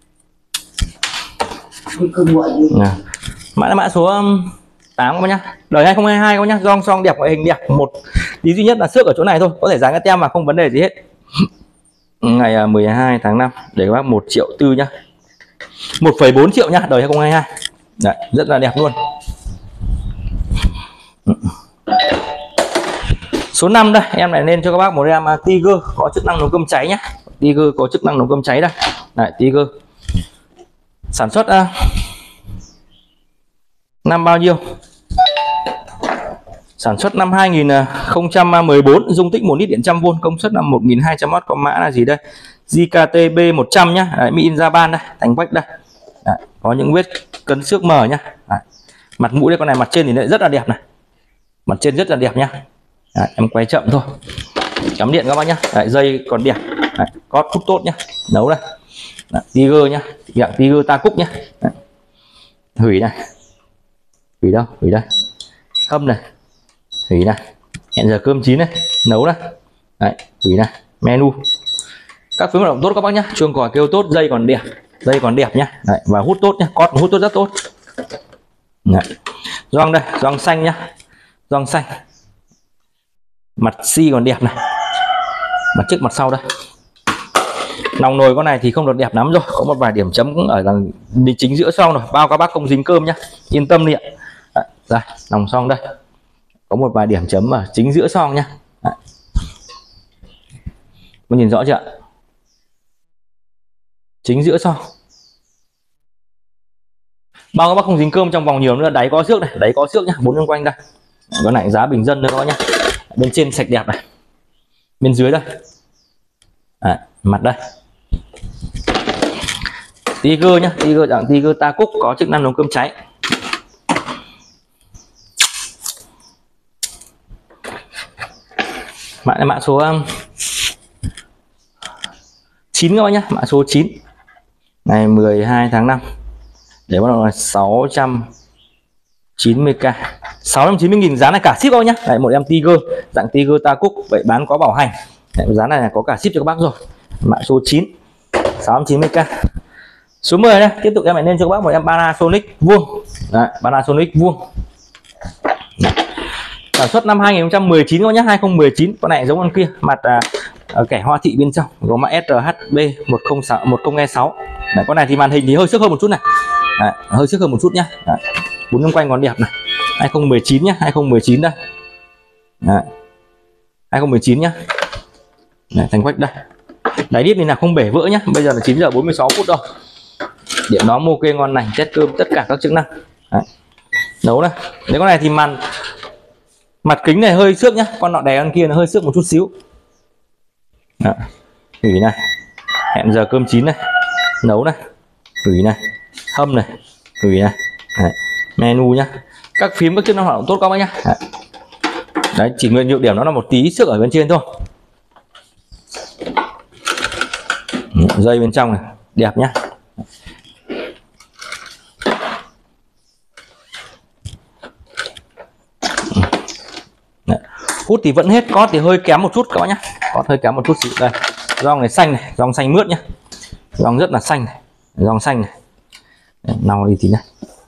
Hơi cơn nguội đi. À. Mã là mã số um, tám các bác nhá. Đời hai không hai hai các bác nhá. Gong song đẹp, ngoại hình đẹp. Một tí duy nhất là xước ở chỗ này thôi, có thể dán cái tem mà không vấn đề gì hết. Ngày mười hai tháng năm để các bác một triệu tư nhá. một phẩy bốn triệu nhá, đời hai không hai hai. Đấy, rất là đẹp luôn. Số năm đây, em lại lên cho các bác một em Tiger có chức năng nấu cơm cháy nhá. Tiger có chức năng nấu cơm cháy đây. Đấy, Tiger. Sản xuất uh, năm bao nhiêu? Sản xuất năm hai nghìn không trăm mười bốn, dung tích một lít điện trăm vôn, công suất là một nghìn hai trăm oát, có mã là gì đây? J K T B một trăm nhá. Đấy, Mỹ in Japan đây, thành vách đây. Đấy, có những vết cấn xước mờ nhá. Đấy. Mặt mũi đây, con này mặt trên thì lại rất là đẹp này. Mặt trên rất là đẹp nhá. Đấy, em quay chậm thôi. Cắm điện các bác nhá. Đấy, dây còn đẹp. Đấy, cót hút tốt nhá. Nấu đây. Đấy, Tiger nhá. Dạng Tiger ta cúc nhá. Đấy. Hủy này. Hủy đâu? Hủy đây. Hâm này. Hủy này. Hẹn giờ cơm chín này. Nấu này. Đấy, hủy này. Menu. Các phím hoạt động tốt các bác nhá. Chuông còi kêu tốt, dây còn đẹp. Dây còn đẹp nhá. Đấy, và hút tốt nhá. Cót hút tốt rất tốt. Đấy. Gioăng đây, gioăng xanh nhá. Gioăng xanh. Mặt xi còn đẹp này. Mặt trước mặt sau đây. Nòng nồi con này thì không được đẹp lắm rồi, có một vài điểm chấm cũng ở đằng chính giữa xoong rồi. Bao các bác không dính cơm nhá, yên tâm đi ạ. Đấy, đây, nòng xoong đây. Có một vài điểm chấm ở chính giữa xoong nhá. Đấy. Có nhìn rõ chưa ạ? Chính giữa xoong. Bao các bác không dính cơm trong vòng nhiều nữa, đáy có xước này, đáy có xước nhá, bốn xung quanh đây. Con này giá bình dân nữa đó nhá. Bên trên sạch đẹp này. Bên dưới đây. Đấy, mặt đây. Tiger nhá, Tiger dạng Tiger ta cúc có chức năng nấu cơm cháy. Mã là mã số um, chín các bác nhá, mã số chín. Ngày mười hai tháng năm. Để bắt đầu là sáu trăm chín mươi k. sáu trăm chín mươi nghìn, giá này cả ship các bác nhá. Đấy, một em Tiger dạng Tiger ta cúc, vậy bán có bảo hành. Đấy, giá này là có cả ship cho các bác rồi. Mã số chín, sáu trăm chín mươi k. Số mười đây, tiếp tục em lại lên cho các bác một em Panasonic vuông. Đấy, Panasonic vuông. Đấy. Sản xuất năm hai nghìn không trăm mười chín các bác nhá, hai không một chín. Con này giống con kia, mặt à, kẻ hoa thị bên trong, có mã S R H B một không sáu một không sáu. Đấy, con này thì màn hình thì hơi xước hơn một chút này. Đấy, hơi xước hơn một chút nhá. Đấy. Bốn xung quanh còn đẹp này. hai không một chín nhá, hai không một chín đây. Đấy. hai không một chín nhá. Đấy, thành quách đây. Đáy đít này là không bể vỡ nhá. Bây giờ là chín giờ bốn mươi sáu phút rồi. Điểm đó ok ngon lành, test cơm tất cả các chức năng. Đấy. Nấu này. Đấy, con này thì màn mặt kính này hơi xước nhá, con nọ đè con kia nó hơi xước một chút xíu. Đấy. Hủy này. Hẹn giờ cơm chín này. Nấu này. Hủy này. Hâm này. Hủy này. Đấy. Menu nhá. Các phím các chức năng hoạt động tốt các bác nhá. Đấy. Đấy, chỉ nguyên nhược điểm nó là một tí xước ở bên trên thôi. Dây bên trong này đẹp nhá. Đấy. Hút thì vẫn hết, cót thì hơi kém một chút các bác nhá. Cót hơi kém một chút xíu. Đây, gioăng này xanh này, gioăng xanh mướt nhá. Gioăng rất là xanh này, gioăng xanh này. Nào đi tí này.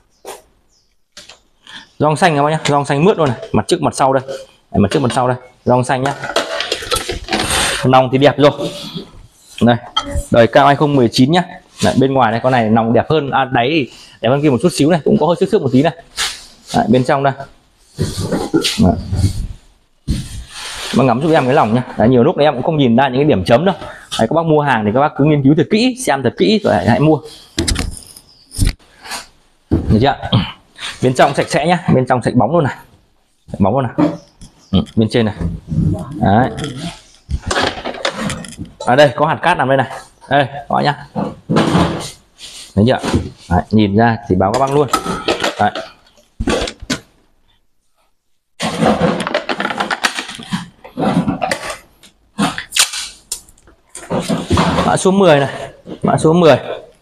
Gioăng xanh các bác nhá, gioăng xanh mướt luôn này, mặt trước mặt sau đây. Đấy, mặt trước mặt sau đây, gioăng xanh nhá. Nòng thì đẹp rồi. Đây, đời cao hai không một chín nhá. Đấy, bên ngoài này con này nòng đẹp hơn, à, đáy thì đẹp hơn kia một chút xíu này, cũng có hơi xước xước một tí này. Đấy, bên trong đây. Đấy. Mà ngắm giúp em cái lòng nhá. Đấy, nhiều lúc này em cũng không nhìn ra những cái điểm chấm đâu. Đấy, các bác mua hàng thì các bác cứ nghiên cứu thật kỹ, xem thật kỹ rồi hãy mua. Được chưa? Bên trong sạch sẽ nhá, bên trong sạch bóng luôn này. Sạch bóng luôn này. Ừ, bên trên này. Đấy. Ở đây có hạt cát nằm đây này. Đây, có nhá. Thấy chưa? Đấy, nhìn ra thì báo các bác luôn. Đấy. Mã số mười này, mã số mười.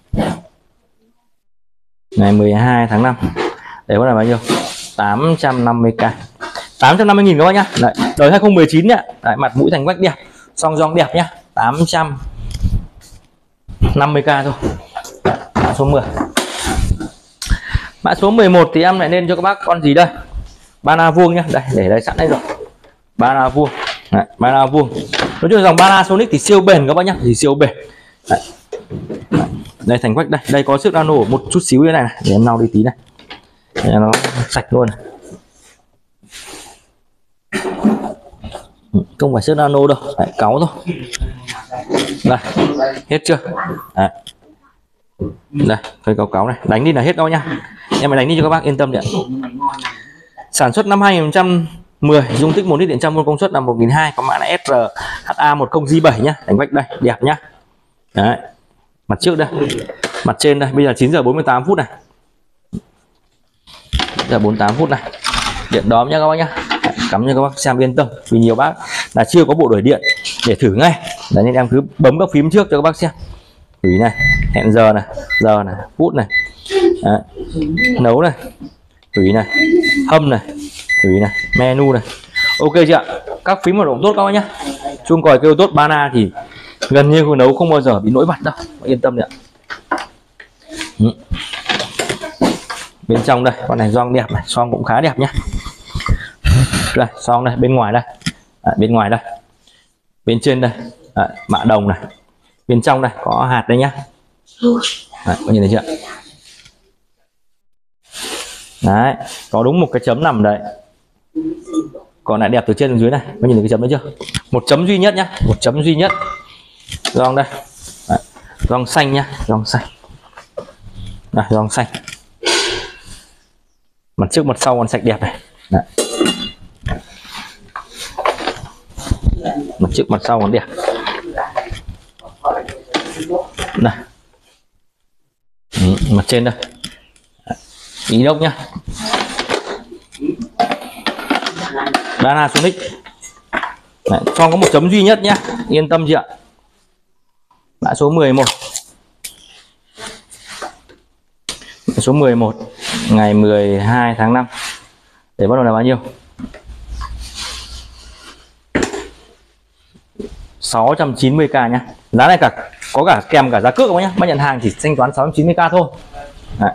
Ngày mười hai tháng năm. Đấy có là bao nhiêu? tám trăm năm mươi k. tám trăm năm mươi nghìn các bác nhá. Đấy, đời hai không một chín nhá. Đấy, mặt mũi thành vách đẹp, song gioăng đẹp nhá. tám trăm năm mươi k thôi. Đấy, mã số mười. Mã số mười một thì em lại nên cho các bác con gì đây? Bana vuông nhá. Đây, để đây sẵn đây rồi. Bana vuông. Đấy, Bana vuông. Nói chung dòng Panasonic thì siêu bền các bác nhá, thì siêu bền. Đấy. Đấy. Đây thành quách đây, đây có sức nano một chút xíu như này này, để em lau đi tí này. Để nó sạch luôn này. Không phải sức nano đâu, lại cáu thôi. Đây, hết chưa? Đấy. Đây, cây cáo cáo này, đánh đi là hết đâu nha. Em phải đánh đi cho các bác yên tâm đấy. Sản xuất năm hai nghìn không trăm mười, dung tích một lít điện trăm, công suất là một nghìn hai trăm, có mã là S R H A một không G bảy nhá. Đánh vách đây, đẹp nhá. Đấy. Mặt trước đây, mặt trên đây, bây giờ chín giờ bốn mươi tám phút này. Giờ bốn mươi tám phút này. Điện đóm nhá các bác nhá. Cắm cho các bác xem yên tâm, vì nhiều bác là chưa có bộ đổi điện để thử ngay. Đấy nên em cứ bấm các phím trước cho các bác xem. Thủy này, hẹn giờ này, giờ này, phút này. Đấy. Nấu này, thủy này, hâm này, thủy này, menu này. Ok chưa ạ? Các phím hoạt động tốt các bác nhá. Chuông còi kêu tốt, Bana thì gần như nấu không bao giờ bị nổi bật đâu, yên tâm đấy ạ. Ừ. Bên trong đây, con này gioăng đẹp này, xoong cũng khá đẹp nhá. Đây, xoong đây, bên ngoài đây, à, bên ngoài đây, bên trên đây, à, mạ đồng này, bên trong đây có hạt đây nhá. Đấy, có nhìn thấy chưa? Đấy, có đúng một cái chấm nằm đấy. Còn lại đẹp từ trên đến dưới này, có nhìn thấy cái chấm đấy chưa? Một chấm duy nhất nhá, một chấm duy nhất. Gioăng đây, đấy, gioăng xanh nhá, gioăng xanh. Đây, gioăng xanh. Mặt trước mặt sau còn sạch đẹp này. Đấy. Mặt trước mặt sau còn đẹp. Đây. Ừ, mặt trên đây. Inox nhá. Panasonic. Đấy, cho có một chấm duy nhất nhá, yên tâm chưa ạ? Mã số mười một. Mã số mười một ngày mười hai tháng năm. Để bắt đầu là bao nhiêu? sáu trăm chín mươi k nhá. Giá này cả có cả kèm cả giá cước các bác nhá. Bác nhận hàng chỉ thanh toán sáu trăm chín mươi k thôi. Đấy.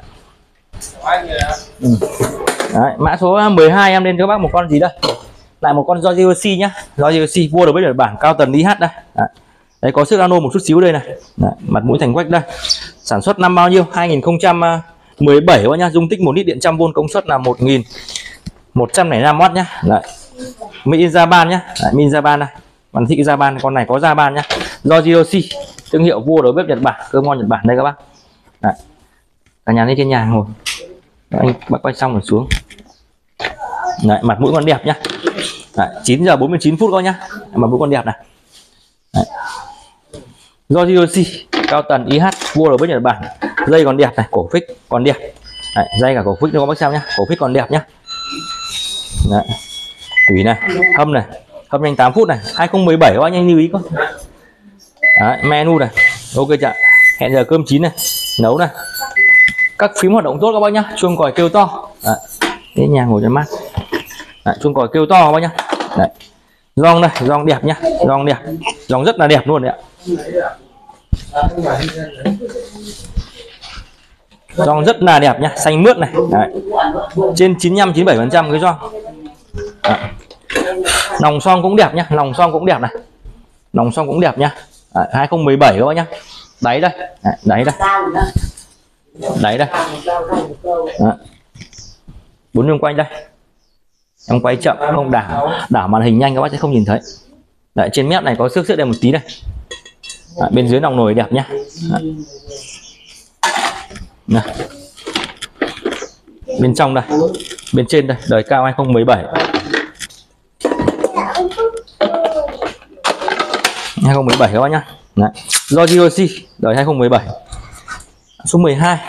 Ừ. Đấy, mã số mười hai em lên cho các bác một con gì đây? Lại một con Yoshi nhá. Yoshi vua đầu bếp Nhật Bản cao tần i hát đây. Đấy. Đấy có sức nano một chút xíu đây này. Đấy, mặt mũi thành quách đây. Sản xuất năm bao nhiêu? hai nghìn không trăm mười bảy các bác nhá. Dung tích một lít điện trăm vôn, công suất là một nghìn một trăm lẻ năm oát nhá. Đấy. Made in Japan nhá. Đấy, Made in Japan này. Bản thị Japan, con này có Japan nhá. Yoshi, thương hiệu vua đầu bếp Nhật Bản, cơm ngon Nhật Bản đây các bác. Đấy. Cả nhà lên trên nhà ngồi. Đấy, anh bác quay xong rồi xuống. Đấy, mặt mũi con đẹp nhá. Đấy, chín giờ bốn mươi chín phút coi nhá. Mặt mũi con đẹp này. Đấy. Yoshi, cao tần i hát, vua đầu bếp Nhật Bản. Dây còn đẹp này, cổ phích còn đẹp. Đấy, dây cả cổ phích cho các bác xem nhá. Cổ phích còn đẹp nhá. Đấy. Thủy này, hâm này. Hâm nhanh tám phút này, hai không một bảy các bác nhanh lưu ý con. Đấy, menu này. Ok chưa? Hẹn giờ cơm chín này, nấu này. Các phím hoạt động tốt các bác nhá. Chuông còi kêu to. Đấy. Cái nhà ngồi cho mát. Đấy, chuông còi kêu to các bác nhá. Đấy. Gioăng đây, gioăng đẹp nhá, gioăng đẹp. Gioăng rất là đẹp luôn đấy ạ. Gioăng rất là đẹp nhá, xanh mướt này. Đấy. Trên chín mươi lăm chín mươi bảy phần trăm cái gioăng. Nòng son cũng đẹp nhá, nòng son cũng đẹp này. Nòng son cũng đẹp nhá. Đấy, hai không một bảy các bác nhá. Đáy đây. Đấy, đáy đây. Đấy đây. Đấy. Bốn đường quanh đây. Em quay chậm không đảo đảo màn hình nhanh các bác sẽ không nhìn thấy. Đấy, trên mép này có xước xước đây một tí này. Đấy, bên dưới nòng nồi đẹp nhá. Đấy. Này. Bên trong đây, bên trên đây, đời cao hai không một bảy. hai không một bảy các bác nhá. Đấy. Yoshi, đời hai không một bảy. Số mười hai.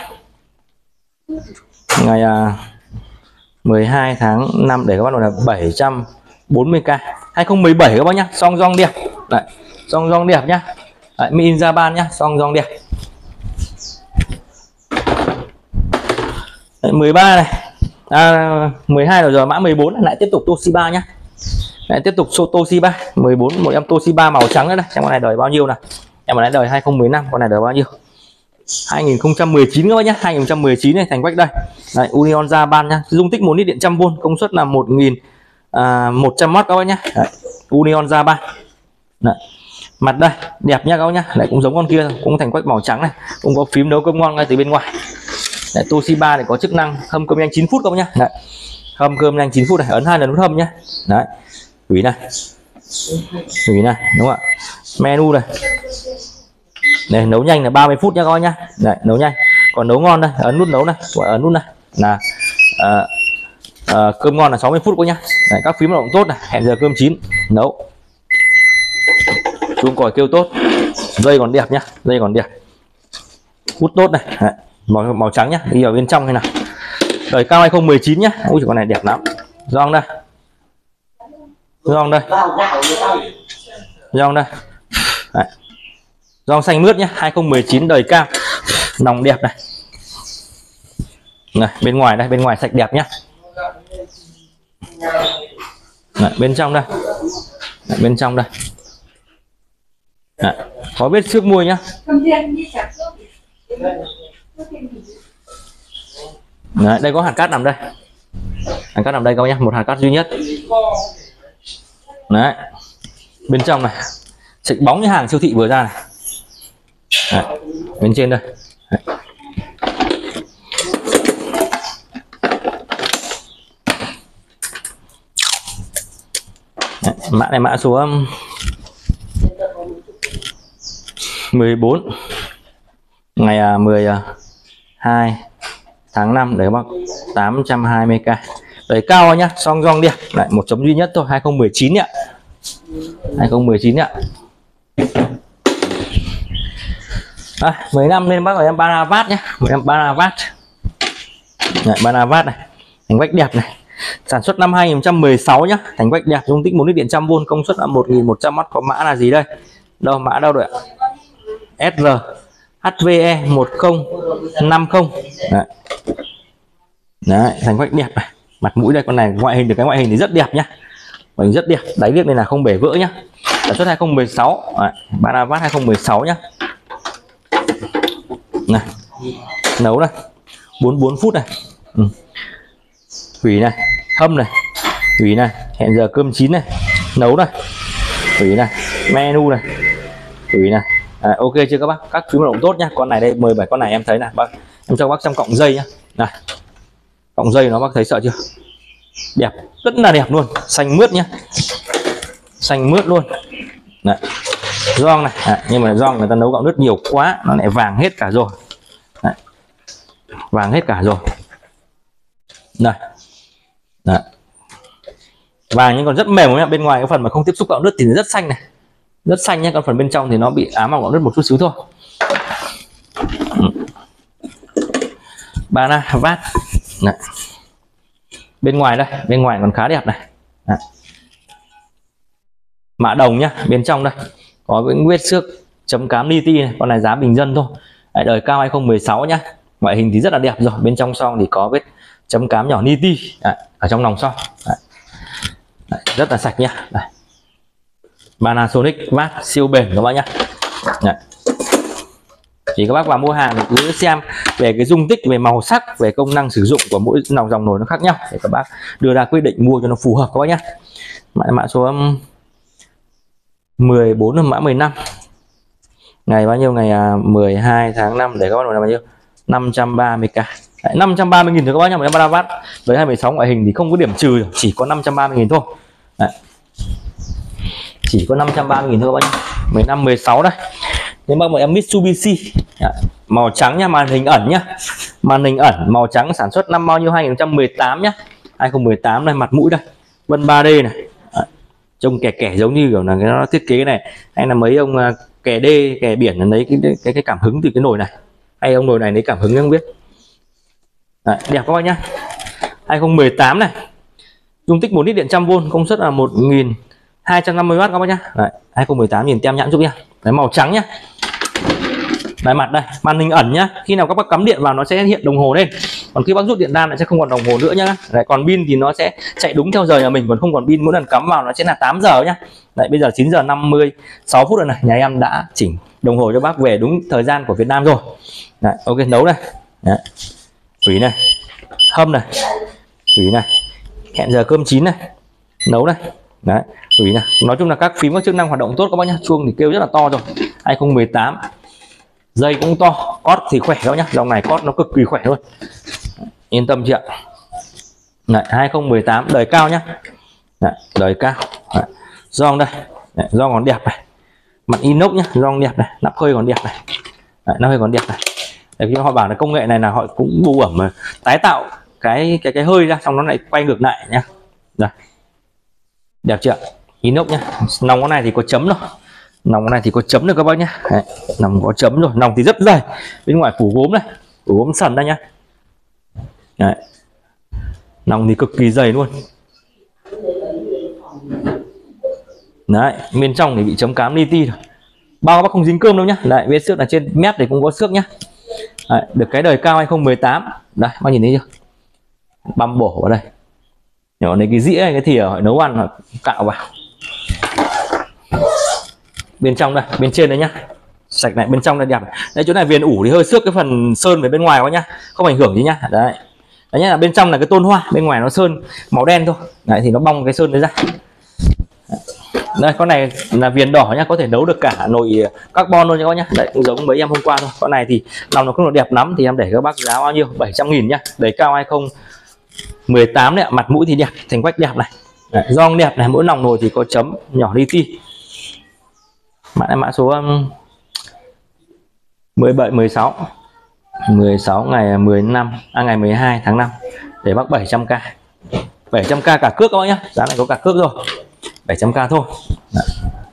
Ngày à, mười hai tháng năm để các bác là bảy trăm bốn mươi k. hai không một bảy các bác nhá, song gioăng đẹp. Đấy, song gioăng đẹp nhá. Đấy, Made in Japan nhá, song gioăng đẹp. Đấy, mười ba này. À, mười hai rồi giờ mã mười bốn lại tiếp tục Toshiba nhá. Lại tiếp tục số Toshiba mười bốn, một em Toshiba màu trắng nữa đây. Xem con này đời bao nhiêu nào. Em này đời hai không một năm, con này đời bao nhiêu? hai nghìn không trăm mười chín các bác nhé, hai nghìn không trăm mười chín này, thành quách đây. Đấy, Union Japan nhá, dung tích một lít điện trăm vôn, công suất là một nghìn một trăm oát các bác nhé. Đấy, Union Japan. Đấy. Mặt đây đẹp nhá các bác nhá, lại cũng giống con kia thôi, cũng thành quách màu trắng này, cũng có phím nấu cơm ngon ngay từ bên ngoài. Đấy, Toshiba này có chức năng hâm cơm nhanh chín phút các bác nhá. Đấy, hâm cơm nhanh chín phút này, ấn hai lần nút hâm nhá. Đấy, thủy này, thủy này, đúng không ạ? Menu này, này nấu nhanh là ba mươi phút nha các bác nhá. Đấy, nấu nhanh. Còn nấu ngon đây, ấn nút nấu này, gọi ấn nút này là à, à, cơm ngon là sáu mươi phút các nhá. Đấy, các phím hoạt động tốt này, hẹn giờ cơm chín, nấu. Chuông còi kêu tốt, dây còn đẹp nhá, dây còn đẹp, hút tốt này. Đấy, màu màu trắng nhá, đi vào bên trong này nào. Đời cao hai không một chín nhá. Ui con này đẹp lắm. Gioăng đây, gioăng đây, gioăng đây. Đấy, gioăng xanh mướt nhá, hai không một chín đời cao, nòng đẹp này. Này bên ngoài đây, bên ngoài sạch đẹp nhá. Đấy, bên trong đây. Đấy, bên trong đây. Đấy, có vết xước môi nhá. Đấy, đây có hạt cát nằm đây, hạt cát nằm đây các bác nhá, một hạt cát duy nhất. Đấy, bên trong này sạch bóng như hàng siêu thị vừa ra này. Đấy, bên trên đây. Đấy. Đấy, mã này mã số mười bốn ngày mười hai tháng năm đấy các bác, tám trăm hai mươi k. Đấy cao nhá, song gioăng đẹp. Lại một chấm duy nhất thôi, hai không một chín nhá. hai không một chín nhá. À, mười năm nên bác gọi em Banavat nhé, mười em Banavat. Đấy, Banavat này, thành vách đẹp này. Sản xuất năm hai nghìn không trăm mười sáu nhá, thành vách đẹp, dung tích một lít điện trăm vôn, công suất là một nghìn một trăm oát. Có mã là gì đây? Đâu mã đâu rồi ạ? ét rờ hát vê e một không năm không. Đấy. Đấy, thành vách đẹp này. Mặt mũi đây, con này ngoại hình được cái ngoại hình thì rất đẹp nhá. Ngoại hình rất đẹp, đáy viết này là không bể vỡ nhá. Sản xuất hai không một sáu, Banavat hai không một sáu nhá. Này, nấu này, bốn mươi bốn phút này. Ừ. Hủy này, hâm này, hủy này, hẹn giờ cơm chín này, nấu này, hủy này, menu này, hủy này. À, ok chưa các bác? Các phím hoạt động tốt nhá. Con này đây mười bảy, con này em thấy này bác, em cho bác xem cọng dây nhá. Này, cọng dây nó bác thấy sợ chưa? Đẹp, rất là đẹp luôn, xanh mướt nhá, xanh mướt luôn. Đấy, gioăng này, à, nhưng mà gioăng người ta nấu gạo nước nhiều quá, nó lại vàng hết cả rồi. Đấy, vàng hết cả rồi. Này, đấy, vàng nhưng còn rất mềm nhá. Bên ngoài cái phần mà không tiếp xúc gạo nước thì rất xanh này, rất xanh nhé. Còn phần bên trong thì nó bị ám vào gạo nước một chút xíu thôi. Banavat này. Bên ngoài đây, bên ngoài còn khá đẹp này. Đấy. Mạ đồng nhá, bên trong đây có những vết xước chấm cám li ti này. Con này giá bình dân thôi. Đấy, đời cao hai không một sáu nhá. Ngoại hình thì rất là đẹp rồi. Bên trong son thì có vết chấm cám nhỏ li ti ở trong lòng son. Đấy. Đấy, rất là sạch nhá. Đây. Panasonic vát siêu bền các bác nhá. Đấy. Chỉ các bác vào mua hàng thì cứ xem về cái dung tích, về màu sắc, về công năng sử dụng của mỗi dòng dòng nồi nó khác nhau để các bác đưa ra quyết định mua cho nó phù hợp các bác nhá. Mã, mã số mười bốn là mã mười lăm. Ngày bao nhiêu? Ngày mười hai tháng năm để các bác nồi là bao nhiêu? năm trăm ba mươi k. Đấy, năm trăm ba mươi nghìn thôi các bác nhá. Một Banavat với hai mươi sáu ngoại hình thì không có điểm trừ, chỉ có năm trăm ba mươi nghìn thôi. Đấy. Chỉ có năm trăm ba mươi nghìn thôi các bác nhá. mười lăm mười sáu đây. Nhưng bác một em Mitsubishi màu trắng nha, màn hình ẩn nhá, màn hình ẩn màu trắng, sản xuất năm bao nhiêu? hai nghìn không trăm mười tám nhá, hai không một tám đây, mặt mũi đây, vân ba D này. Đấy. Trông kẻ kẻ giống như kiểu là cái nó thiết kế này, hay là mấy ông kẻ đê kẻ biển lấy cái, cái cái cảm hứng từ cái nồi này, hay ông nồi này lấy cảm hứng không biết. Đấy, đẹp các bác nhá. hai không một tám này, dung tích một lít điện trăm vôn, công suất là một nghìn hai trăm năm mươi oát các bác nhá. Đấy, hai không một tám nhìn tem nhãn giúp nhá. Đấy, màu trắng nhá. Đấy, mặt đây, màn hình ẩn nhá. Khi nào các bác cắm điện vào nó sẽ hiện đồng hồ lên. Còn khi bác rút điện ram lại sẽ không còn đồng hồ nữa nhá. Đấy, còn pin thì nó sẽ chạy đúng theo giờ nhà mình, còn không còn pin mỗi lần cắm vào nó sẽ là tám giờ nhá. Đấy, bây giờ chín giờ năm mươi sáu phút rồi này, nhà em đã chỉnh đồng hồ cho bác về đúng thời gian của Việt Nam rồi. Đấy, ok, nấu này. Đấy. Thủy này, hâm này, thủy này, hẹn giờ cơm chín này, nấu này. Đấy, thủy này. Nói chung là các phím các chức năng hoạt động tốt các bác nhá. Chuông thì kêu rất là to rồi. hai không một tám. Dây cũng to, cót thì khỏe các bác nhá. Dòng này cót nó cực kỳ khỏe luôn. Yên tâm chị ạ. Đấy, hai không một tám đời cao nhá. Đấy, đời cao. Đấy. Gioăng đây. Đấy, gioăng còn đẹp này. Mặt inox nhá, gioăng đẹp này, nắp hơi còn đẹp này. Đấy, nắp hơi còn đẹp này. Đấy, họ bảo là công nghệ này là họ cũng bù ẩm mà tái tạo cái cái cái hơi ra, xong nó lại quay ngược lại nhá. Rồi. Đẹp chưa? Inox nhá. Nòng con này thì có chấm rồi. Nòng con này thì có chấm được các bác nhá. Đấy, nòng có chấm rồi, nòng thì rất dày. Bên ngoài phủ gốm này, phủ gốm sần đây nhá. Đấy. Nòng thì cực kỳ dày luôn. Đấy, bên trong thì bị chấm cám li ti rồi. Bao các bác không dính cơm đâu nhá. Đấy, vết xước là trên mép thì cũng có xước nhá. Đấy, được cái đời cao hai không một tám. Đây, bác nhìn thấy chưa? Băm bổ vào đây. Nhỏ này cái dĩa này, cái thìa họ nấu ăn họ cạo vào. Bên trong đây, bên trên đây nhá. Sạch này, bên trong đây đẹp. Đấy, chỗ này viền ủ thì hơi xước cái phần sơn về bên ngoài quá nhá. Không ảnh hưởng gì nhá. Đấy. Đấy nhá, là bên trong là cái tôn hoa, bên ngoài nó sơn màu đen thôi. Đấy thì nó bong cái sơn đấy ra. Đây, con này là viền đỏ nhá, có thể nấu được cả nồi carbon luôn nha các bác nhá. Đấy, cũng giống mấy em hôm qua thôi. Con này thì lòng nó không được đẹp lắm thì em để các bác giá bao nhiêu? bảy trăm nghìn nhá. Đời cao hai không một tám đấy ạ. Mặt mũi thì đẹp, thành quách đẹp này. Đấy, gioăng đẹp này, mỗi lòng nồi thì có chấm nhỏ li ti. Mã này mã số um, mười bảy mười sáu. mười sáu ngày mười năm à, ngày mười hai tháng năm để bác bảy trăm k. bảy trăm k cả cước các bác nhá. Giá này có cả cước rồi. bảy trăm k thôi. Đấy.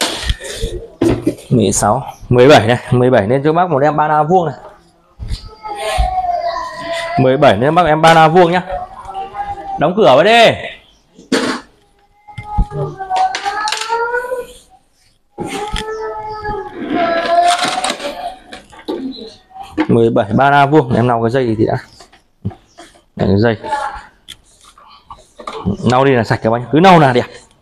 mười sáu, mười bảy này, mười bảy nên cho bác một em banana vuông này. mười bảy nên bác em banana vuông nhá. Đóng cửa vào đi. mười bảy banana vuông, em nào cái dây thì đã. Đây, cái dây. Nâu đi là sạch các bác nhá. Cứ nâu là đẹp.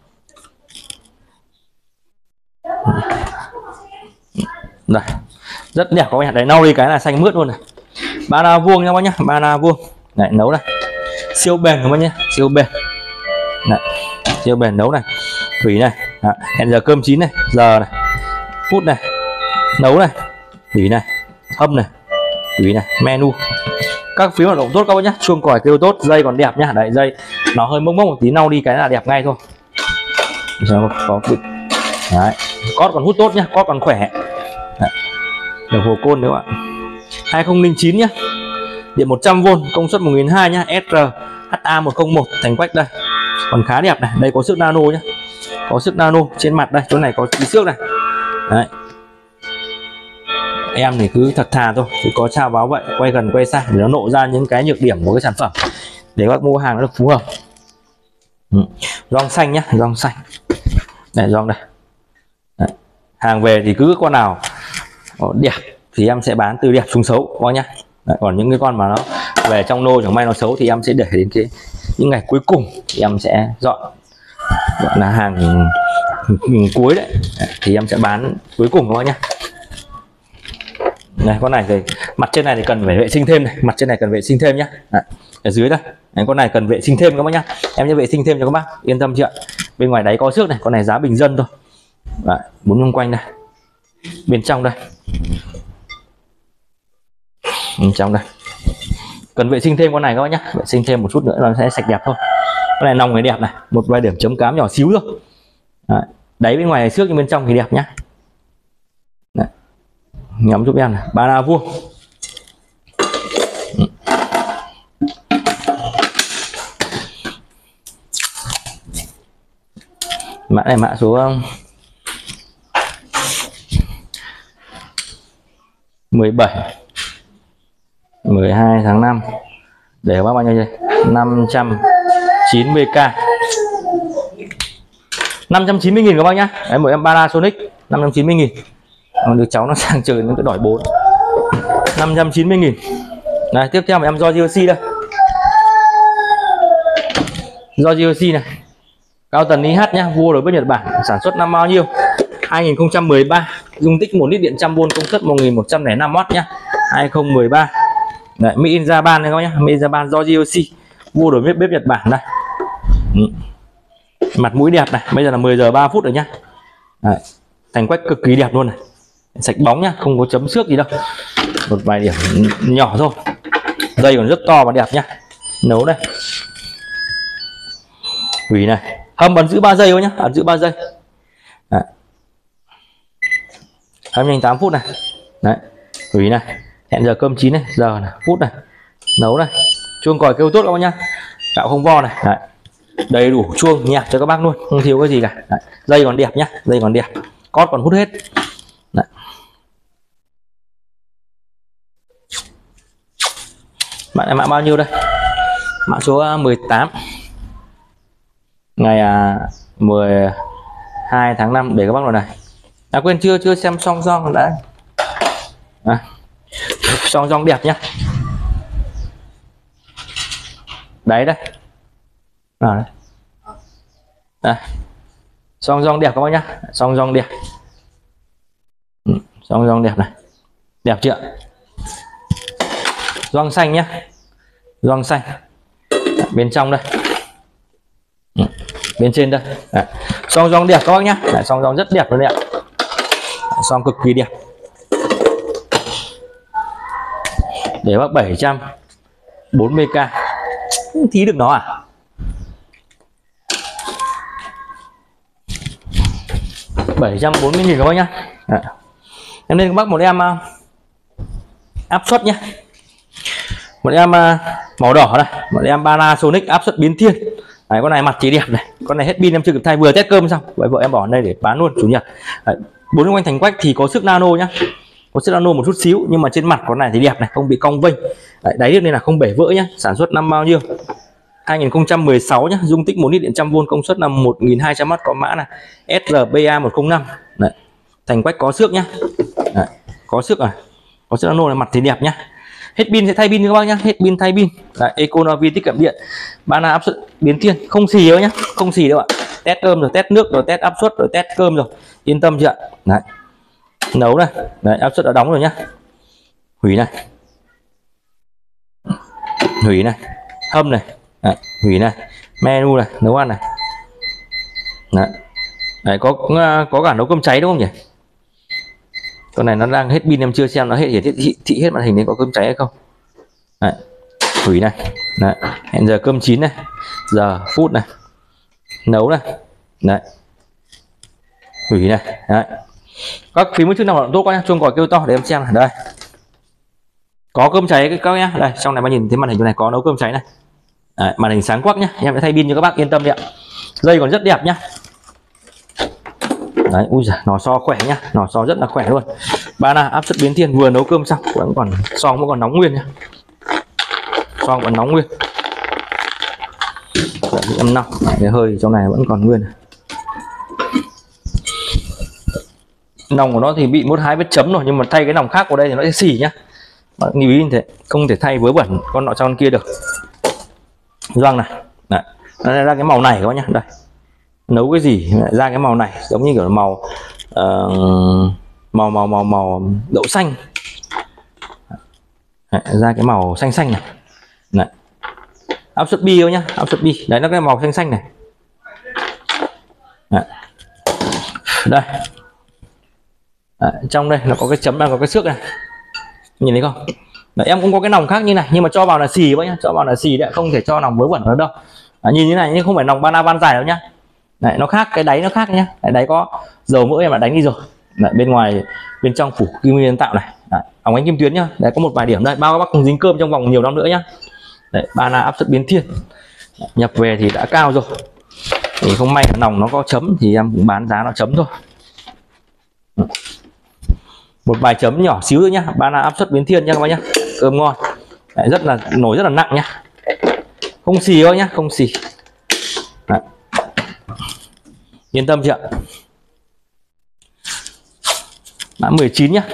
Đây. Rất đẹp các bác nhá. Đấy, nâu đi cái là xanh mướt luôn này. Banana vuông nha các bác nhá, banana vuông. Này, nấu này. Siêu bền các bác nhá, siêu bền. Này, siêu bền nấu này. Thủy này. Đó. Hẹn giờ cơm chín này, giờ này. Phút này. Nấu này. Thủy này. Hâm này. Thủy này, menu. Các phím hoạt động tốt các bác nhá, chuông còi kêu tốt, dây còn đẹp nhá. Đấy, dây nó hơi mốc mốc một tí, nâu đi cái là đẹp ngay thôi. Có đấy, cót còn hút tốt nhá, cót còn khỏe. Đấy. Đồng hồ côn nữa ạ. hai không không chín nhá. Điện một trăm vôn, công suất một nghìn hai trăm nhá, S R H A một không một thành quách đây. Còn khá đẹp này, đây có xước nano nhá. Có xước nano trên mặt đây, chỗ này có tí xước này. Đấy. Em thì cứ thật thà thôi, chứ có sao báo vậy, quay gần quay xa để nó lộ ra những cái nhược điểm của cái sản phẩm để bác mua hàng nó được phù hợp. Ừ. Gioăng xanh nhá, gioăng xanh. Này, gioăng đây. Đấy. Hàng về thì cứ con nào đẹp thì em sẽ bán từ đẹp xuống xấu các nhá. Đấy, còn những cái con mà nó về trong nô chẳng may nó xấu thì em sẽ để đến cái những ngày cuối cùng thì em sẽ dọn, gọi là hàng cuối đấy. Đấy, thì em sẽ bán cuối cùng các bác nhá. Này, con này thì mặt trên này thì cần phải vệ sinh thêm này, mặt trên này cần vệ sinh thêm nhá. Đấy, ở dưới đây. Đấy, con này cần vệ sinh thêm các bác nhá. Em sẽ vệ sinh thêm cho các bác, yên tâm chưa ạ. Bên ngoài đáy có xước này, con này giá bình dân thôi. Đấy, bốn xung quanh đây. Bên trong đây. Bên trong đây. Cần vệ sinh thêm con này các bác nhá, vệ sinh thêm một chút nữa nó sẽ sạch đẹp thôi. Con này nòng này đẹp này, một vài điểm chấm cám nhỏ xíu thôi. Đấy, đáy bên ngoài này xước nhưng bên trong thì đẹp nhá. Đấy. Nhắm giúp em này, banana vuông. Mã này mã số mười bảy mười hai tháng năm để bác bao nhiêu đây? năm trăm chín mươi k. năm trăm chín mươi nghìn các bác nhá. Đấy, một em Panasonic năm trăm chín mươi nghìn. Đứa cháu nó sang chơi nó cứ đòi bốn. năm trăm chín mươi nghìn. Này, tiếp theo một em do giê ô xê đây. do giê lờ xê này, cao tần i hát nhá, vua đầu bếp Nhật Bản, sản xuất năm bao nhiêu? hai nghìn không trăm mười ba, dung tích một lít điện trăm vôn, công suất một nghìn một trăm lẻ năm oát nhá, hai nghìn không trăm mười ba. Đấy, Made in Japan này các bác nhá, Made in Japan do giê lờ xê, vua đầu bếp bếp Nhật Bản đây. Ừ. Mặt mũi đẹp này, bây giờ là mười giờ ba phút rồi nhá. Đấy, thành quách cực kỳ đẹp luôn này, sạch bóng nhá, không có chấm xước gì đâu, một vài điểm nhỏ thôi. Dây còn rất to và đẹp nhá. Nấu đây, hủy này, hâm ấn giữ ba giây thôi nhá, ấn giữ ba giây. Đấy. Hâm nhanh tám phút này. Đấy, hủy này, hẹn giờ cơm chín này, giờ này, phút này, nấu này, chuông còi kêu tốt các bác nhá, gạo không vo này. Đấy, đầy đủ chuông nhạc cho các bác luôn, không thiếu cái gì cả. Đấy, dây còn đẹp nhá, dây còn đẹp, cót còn hút hết. Đấy. Bạn em mạng bao nhiêu đây? Mạng số mười tám, ngày mười hai tháng năm để các bác vào này. À quên, chưa chưa xem song song đã. À, song song đẹp nhá. Đấy đây. À, đây. À, song song đẹp các bác nhá, song song đẹp. Ừ, song song đẹp này, đẹp chưa? Gioăng xanh nhá, gioăng xanh. Đấy, bên trong đây. Ừ, bên trên đây. Đấy, song song đẹp các bác nhá. Đấy, song song rất đẹp luôn đấy ạ. Đấy, song cực kỳ đẹp. Để bác bảy trăm bốn mươi k. Không thí được nó à? bảy trăm bốn mươi nghìn các bác nhá. Đấy. Em nên các bác một em uh, áp suất nhá. Một em uh, màu đỏ này, một em Panasonic áp suất biến thiên. Đấy, con này mặt chỉ đẹp này, con này hết pin em chưa kịp thay, vừa test cơm xong, vậy vợ em bỏ đây để bán luôn chủ nhật. Đấy, bốn quanh thành quách thì có sức nano nhá, có sức nano một chút xíu, nhưng mà trên mặt con này thì đẹp này, không bị cong vênh. Đấy, đáy tiếp nên là không bể vỡ nhá. Sản xuất năm bao nhiêu? hai nghìn không trăm mười sáu nhá, dung tích một lít điện trăm vôn, công suất là một nghìn hai trăm oát, có mã là S R B A một không năm. Đấy, thành quách có xước nhá. Đấy, có xước à, có sức nano là mặt thì đẹp nhá. Hết pin sẽ thay pin các bác nhá, hết pin thay pin. Đấy, Econovi tiết kiệm điện, Bana áp suất biến thiên, không xì đâu nhá, không xì đâu ạ. Test cơm rồi, test nước rồi, test áp suất rồi, test cơm rồi, yên tâm chưa ạ? Đấy, nấu này, đấy, áp suất đã đóng rồi nhá. Hủy này, hủy này, hâm này. Đấy, hủy này, menu này, nấu ăn này. Đấy. Đấy, có có cả nấu cơm cháy đúng không nhỉ? Con này nó đang hết pin em chưa xem nó hết hiển thị, thị hết màn hình đấy, có cơm cháy hay không. Đấy, hủy này. Đấy, hẹn giờ cơm chín này, giờ phút này, nấu này. Đấy, hủy này. Đấy, các phím chức năng hoạt động tốt quá nhá. Chuông còi kêu to để em xem này. Đây, có cơm cháy các nhá. Đây, trong này bạn nhìn thấy màn hình này có nấu cơm cháy này. Đấy, màn hình sáng quắc nhá, em sẽ thay pin cho các bác yên tâm đi ạ. Dây còn rất đẹp nhá. Đấy, ui giời, nò xo khỏe nhá, nò xo rất là khỏe luôn. Bana áp suất biến thiên, vừa nấu cơm xong vẫn còn xoong vẫn còn nóng nguyên nhá, xoong còn nóng nguyên. Đấy, em nóng, cái hơi trong này vẫn còn nguyên. Nòng của nó thì bị một hai vết chấm rồi, nhưng mà thay cái nòng khác vào đây thì nó sẽ xỉ nhá. Bạn lưu ý như thế, không thể thay vớ vẩn con nọ trong con kia được. Gioăng này, đấy, nó ra cái màu này các bác nhá. Đây, nấu cái gì lại ra cái màu này, giống như kiểu màu uh, màu màu màu màu đậu xanh. Đấy, ra cái màu xanh xanh này. Đấy, áp suất bi nhá, áp suất bi, đấy nó cái màu xanh xanh này. Đấy. Đây, đấy, trong đây nó có cái chấm, đang có cái xước này, nhìn thấy không? Đấy, em cũng có cái nòng khác như này, nhưng mà cho vào là xì vậy nhá, cho vào là xì đấy, không thể cho nòng vớ vẩn nữa đâu. Đấy, nhìn như này nhưng không phải nòng Bana van dài đâu nhá. Đấy, nó khác, cái đáy nó khác nhá. Đấy, đáy có dầu mỡ em đã đánh đi rồi. Đấy, bên ngoài, bên trong phủ kim nguyên tạo này. Đấy, ống ánh kim tuyến nhá. Đấy, có một vài điểm đây, bao các bác cùng dính cơm trong vòng nhiều năm nữa nhá. Đấy, Bana áp suất biến thiên. Đấy, nhập về thì đã cao rồi. Thì không may là nòng nó có chấm thì em cũng bán giá nó chấm thôi. Một vài chấm nhỏ xíu thôi nhá. Bana áp suất biến thiên nha các bác nhá. Cơm ngon. Đấy, rất là nổi rất là nặng nhá. Không xì thôi nhá, không xì. Đấy, yên tâm chưa ạ? Mã mười chín nhá.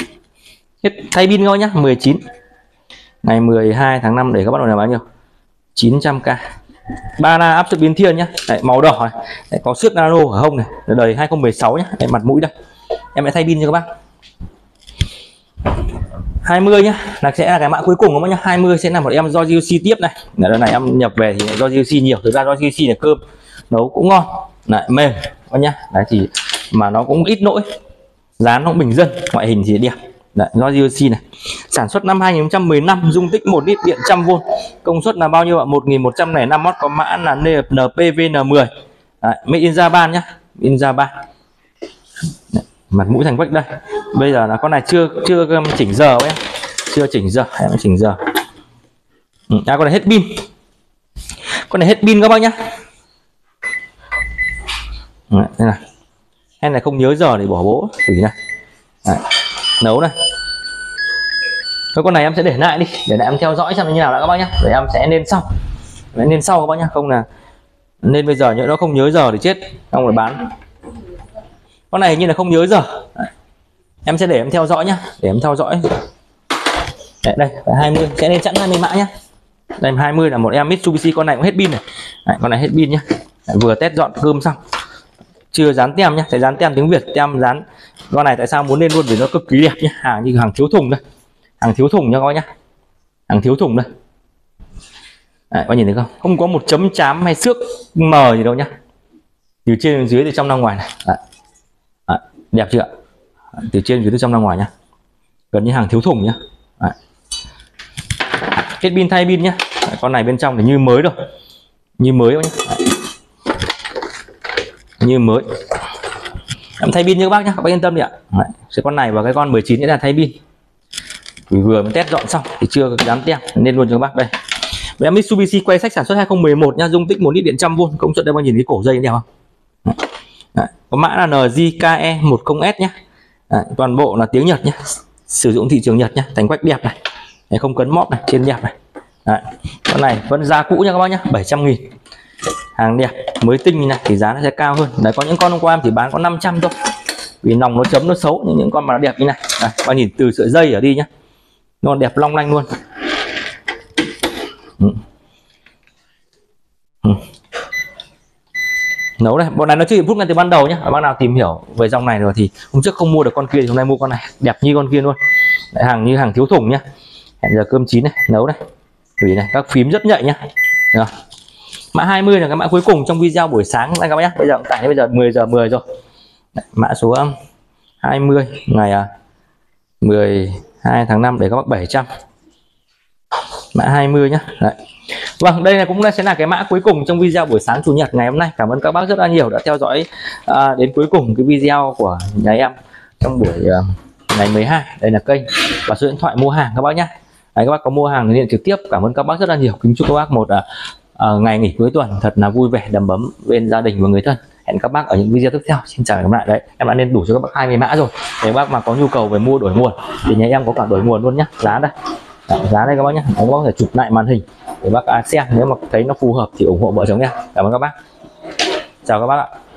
Hết thay pin thôi nhá, mười chín. Ngày mười hai tháng năm để các bạn là bao nhiêu? chín trăm k. Ba na áp suất biến thiên nhá. Đấy, màu đỏ này. Đấy, có xước nano ở hông này, đời hai không một sáu nhá. Đấy, mặt mũi đây. Em sẽ thay pin cho các bác. hai mươi nhá, là sẽ là cái mã cuối cùng các bác nhá. hai mươi sẽ là một em do giê xê tiếp này. Lần này em nhập về thì do giê xê nhiều, thực ra do giê xê là cơm nấu cũng ngon. Đấy, mềm các bác nhá. Đấy thì mà nó cũng ít lỗi. Dán nó cũng bình dân, ngoại hình thì đẹp. Đấy, do giê xê này. Sản xuất năm hai nghìn không trăm mười lăm, dung tích một lít, điện một trăm vôn. Công suất là bao nhiêu ạ? một nghìn một trăm lẻ năm oát, có mã là en pê vê en mười. Đấy, made in Japan nhá, in Japan. Đấy, mặt mũi thành quách đây. Bây giờ là con này chưa chưa chỉnh giờ em. Chưa chỉnh giờ, em chỉnh giờ. Ừ, à, con này hết pin. Con này hết pin các bác nhá. Đấy, đây này. Em này không nhớ giờ để bỏ bố thử này. Đấy, nấu này. Cái con này em sẽ để lại đi, để lại em theo dõi xem như nào đã các bác nhá. Để em sẽ lên sau. Đấy, lên sau các bác nhá, không là nên bây giờ nhỡ nó không nhớ giờ thì chết, không phải bán. Con này như là không nhớ giờ. Đấy. Em sẽ để em theo dõi nhá, để em theo dõi. Đấy, đây phải hai mươi, sẽ lên chẵn hai mươi mã nhá. Đây hai mươi là một em Mitsubishi, con này cũng hết pin này. Đấy, con này hết pin nhá. Đấy, vừa test dọn cơm xong. Chưa dán tem nhá, phải dán tem tiếng Việt, tem dán. Con này tại sao muốn lên luôn vì nó cực kỳ đẹp nhá, hàng như hàng thiếu thùng đây. Hàng thiếu thùng nha các bác nhá. Hàng thiếu thùng đây. Đấy, các nhìn thấy không? Không có một chấm chám hay xước mờ gì đâu nhá. Từ trên đến dưới, từ trong ra ngoài này. Đấy. Đấy, đẹp chưa ạ? Từ trên dưới từ trong ra ngoài nhá. Gần như hàng thiếu thùng nhá. Đấy. Hết pin thay pin nhá. Đấy, con này bên trong thì như mới rồi. Như mới nhá. Đấy. Như mới. Em thay pin như các bác nhá, các bác yên tâm đi ạ. Đấy. Cái con này và cái con mười chín nữa là thay pin. Vì vừa mới test dọn xong thì chưa dán tem nên luôn cho các bác đây. Em Mitsubishi quay sách sản xuất hai không một một nha, dung tích một lít, điện một trăm vôn, công suất đây, bao nhìn cái cổ dây đẹp không? Đấy. Đấy. Có mã là en giê ca e một không S nhé. Đấy. Toàn bộ là tiếng Nhật nhé, sử dụng thị trường Nhật nhé, thành quách đẹp này. Đấy, không cấn móp này, trên đẹp này. Đấy. Con này vẫn giá cũ nha các bác nhé, bảy trăm nghìn. Hàng đẹp mới tinh như này thì giá nó sẽ cao hơn. Đấy, có những con hôm qua em chỉ bán có năm trăm thôi, vì nòng nó chấm nó xấu, nhưng những con mà nó đẹp như này. Đấy, các nhìn từ sợi dây ở đi nhá, nó đẹp long lanh luôn. Ừ. Ừ. Nấu này, bọn này nó chưa hiệp phút ngay từ ban đầu nhé. Bác nào tìm hiểu về dòng này rồi thì hôm trước không mua được con kia thì hôm nay mua con này, đẹp như con kia luôn. Đấy, hàng như hàng thiếu thùng nhá. Hẹn giờ cơm chín này, nấu này, tùy này, các phím rất nhạy nhá. Được. Mã hai mươi là cái mã cuối cùng trong video buổi sáng này các bác nhé. Bây giờ tại bây giờ mười giờ mười rồi. Đấy, mã số hai mươi ngày mười hai tháng năm để các bác bảy trăm. Mã hai mươi nhá. Đấy. Vâng, đây là cũng sẽ là cái mã cuối cùng trong video buổi sáng chủ nhật ngày hôm nay. Cảm ơn các bác rất là nhiều đã theo dõi à, đến cuối cùng cái video của nhà em trong buổi uh, ngày mười hai. Đây là kênh và số điện thoại mua hàng các bác nhé. Đấy, các bác có mua hàng thì liên trực tiếp. Cảm ơn các bác rất là nhiều. Kính chúc các bác một uh, uh, ngày nghỉ cuối tuần thật là vui vẻ, đầm ấm bên gia đình và người thân. Hẹn các bác ở những video tiếp theo. Xin chào và hẹn gặp lại. Đấy, em đã nên đủ cho các bác hai mươi mã rồi. Nếu bác mà có nhu cầu về mua đổi nguồn thì nhà em có cả đổi nguồn luôn nhá. Giá đây. Đấy, giá đây các bác nhé. Các bác có thể chụp lại màn hình để bác xem, nếu mà thấy nó phù hợp thì ủng hộ vợ chồng nha. Cảm ơn các bác. Chào các bác ạ.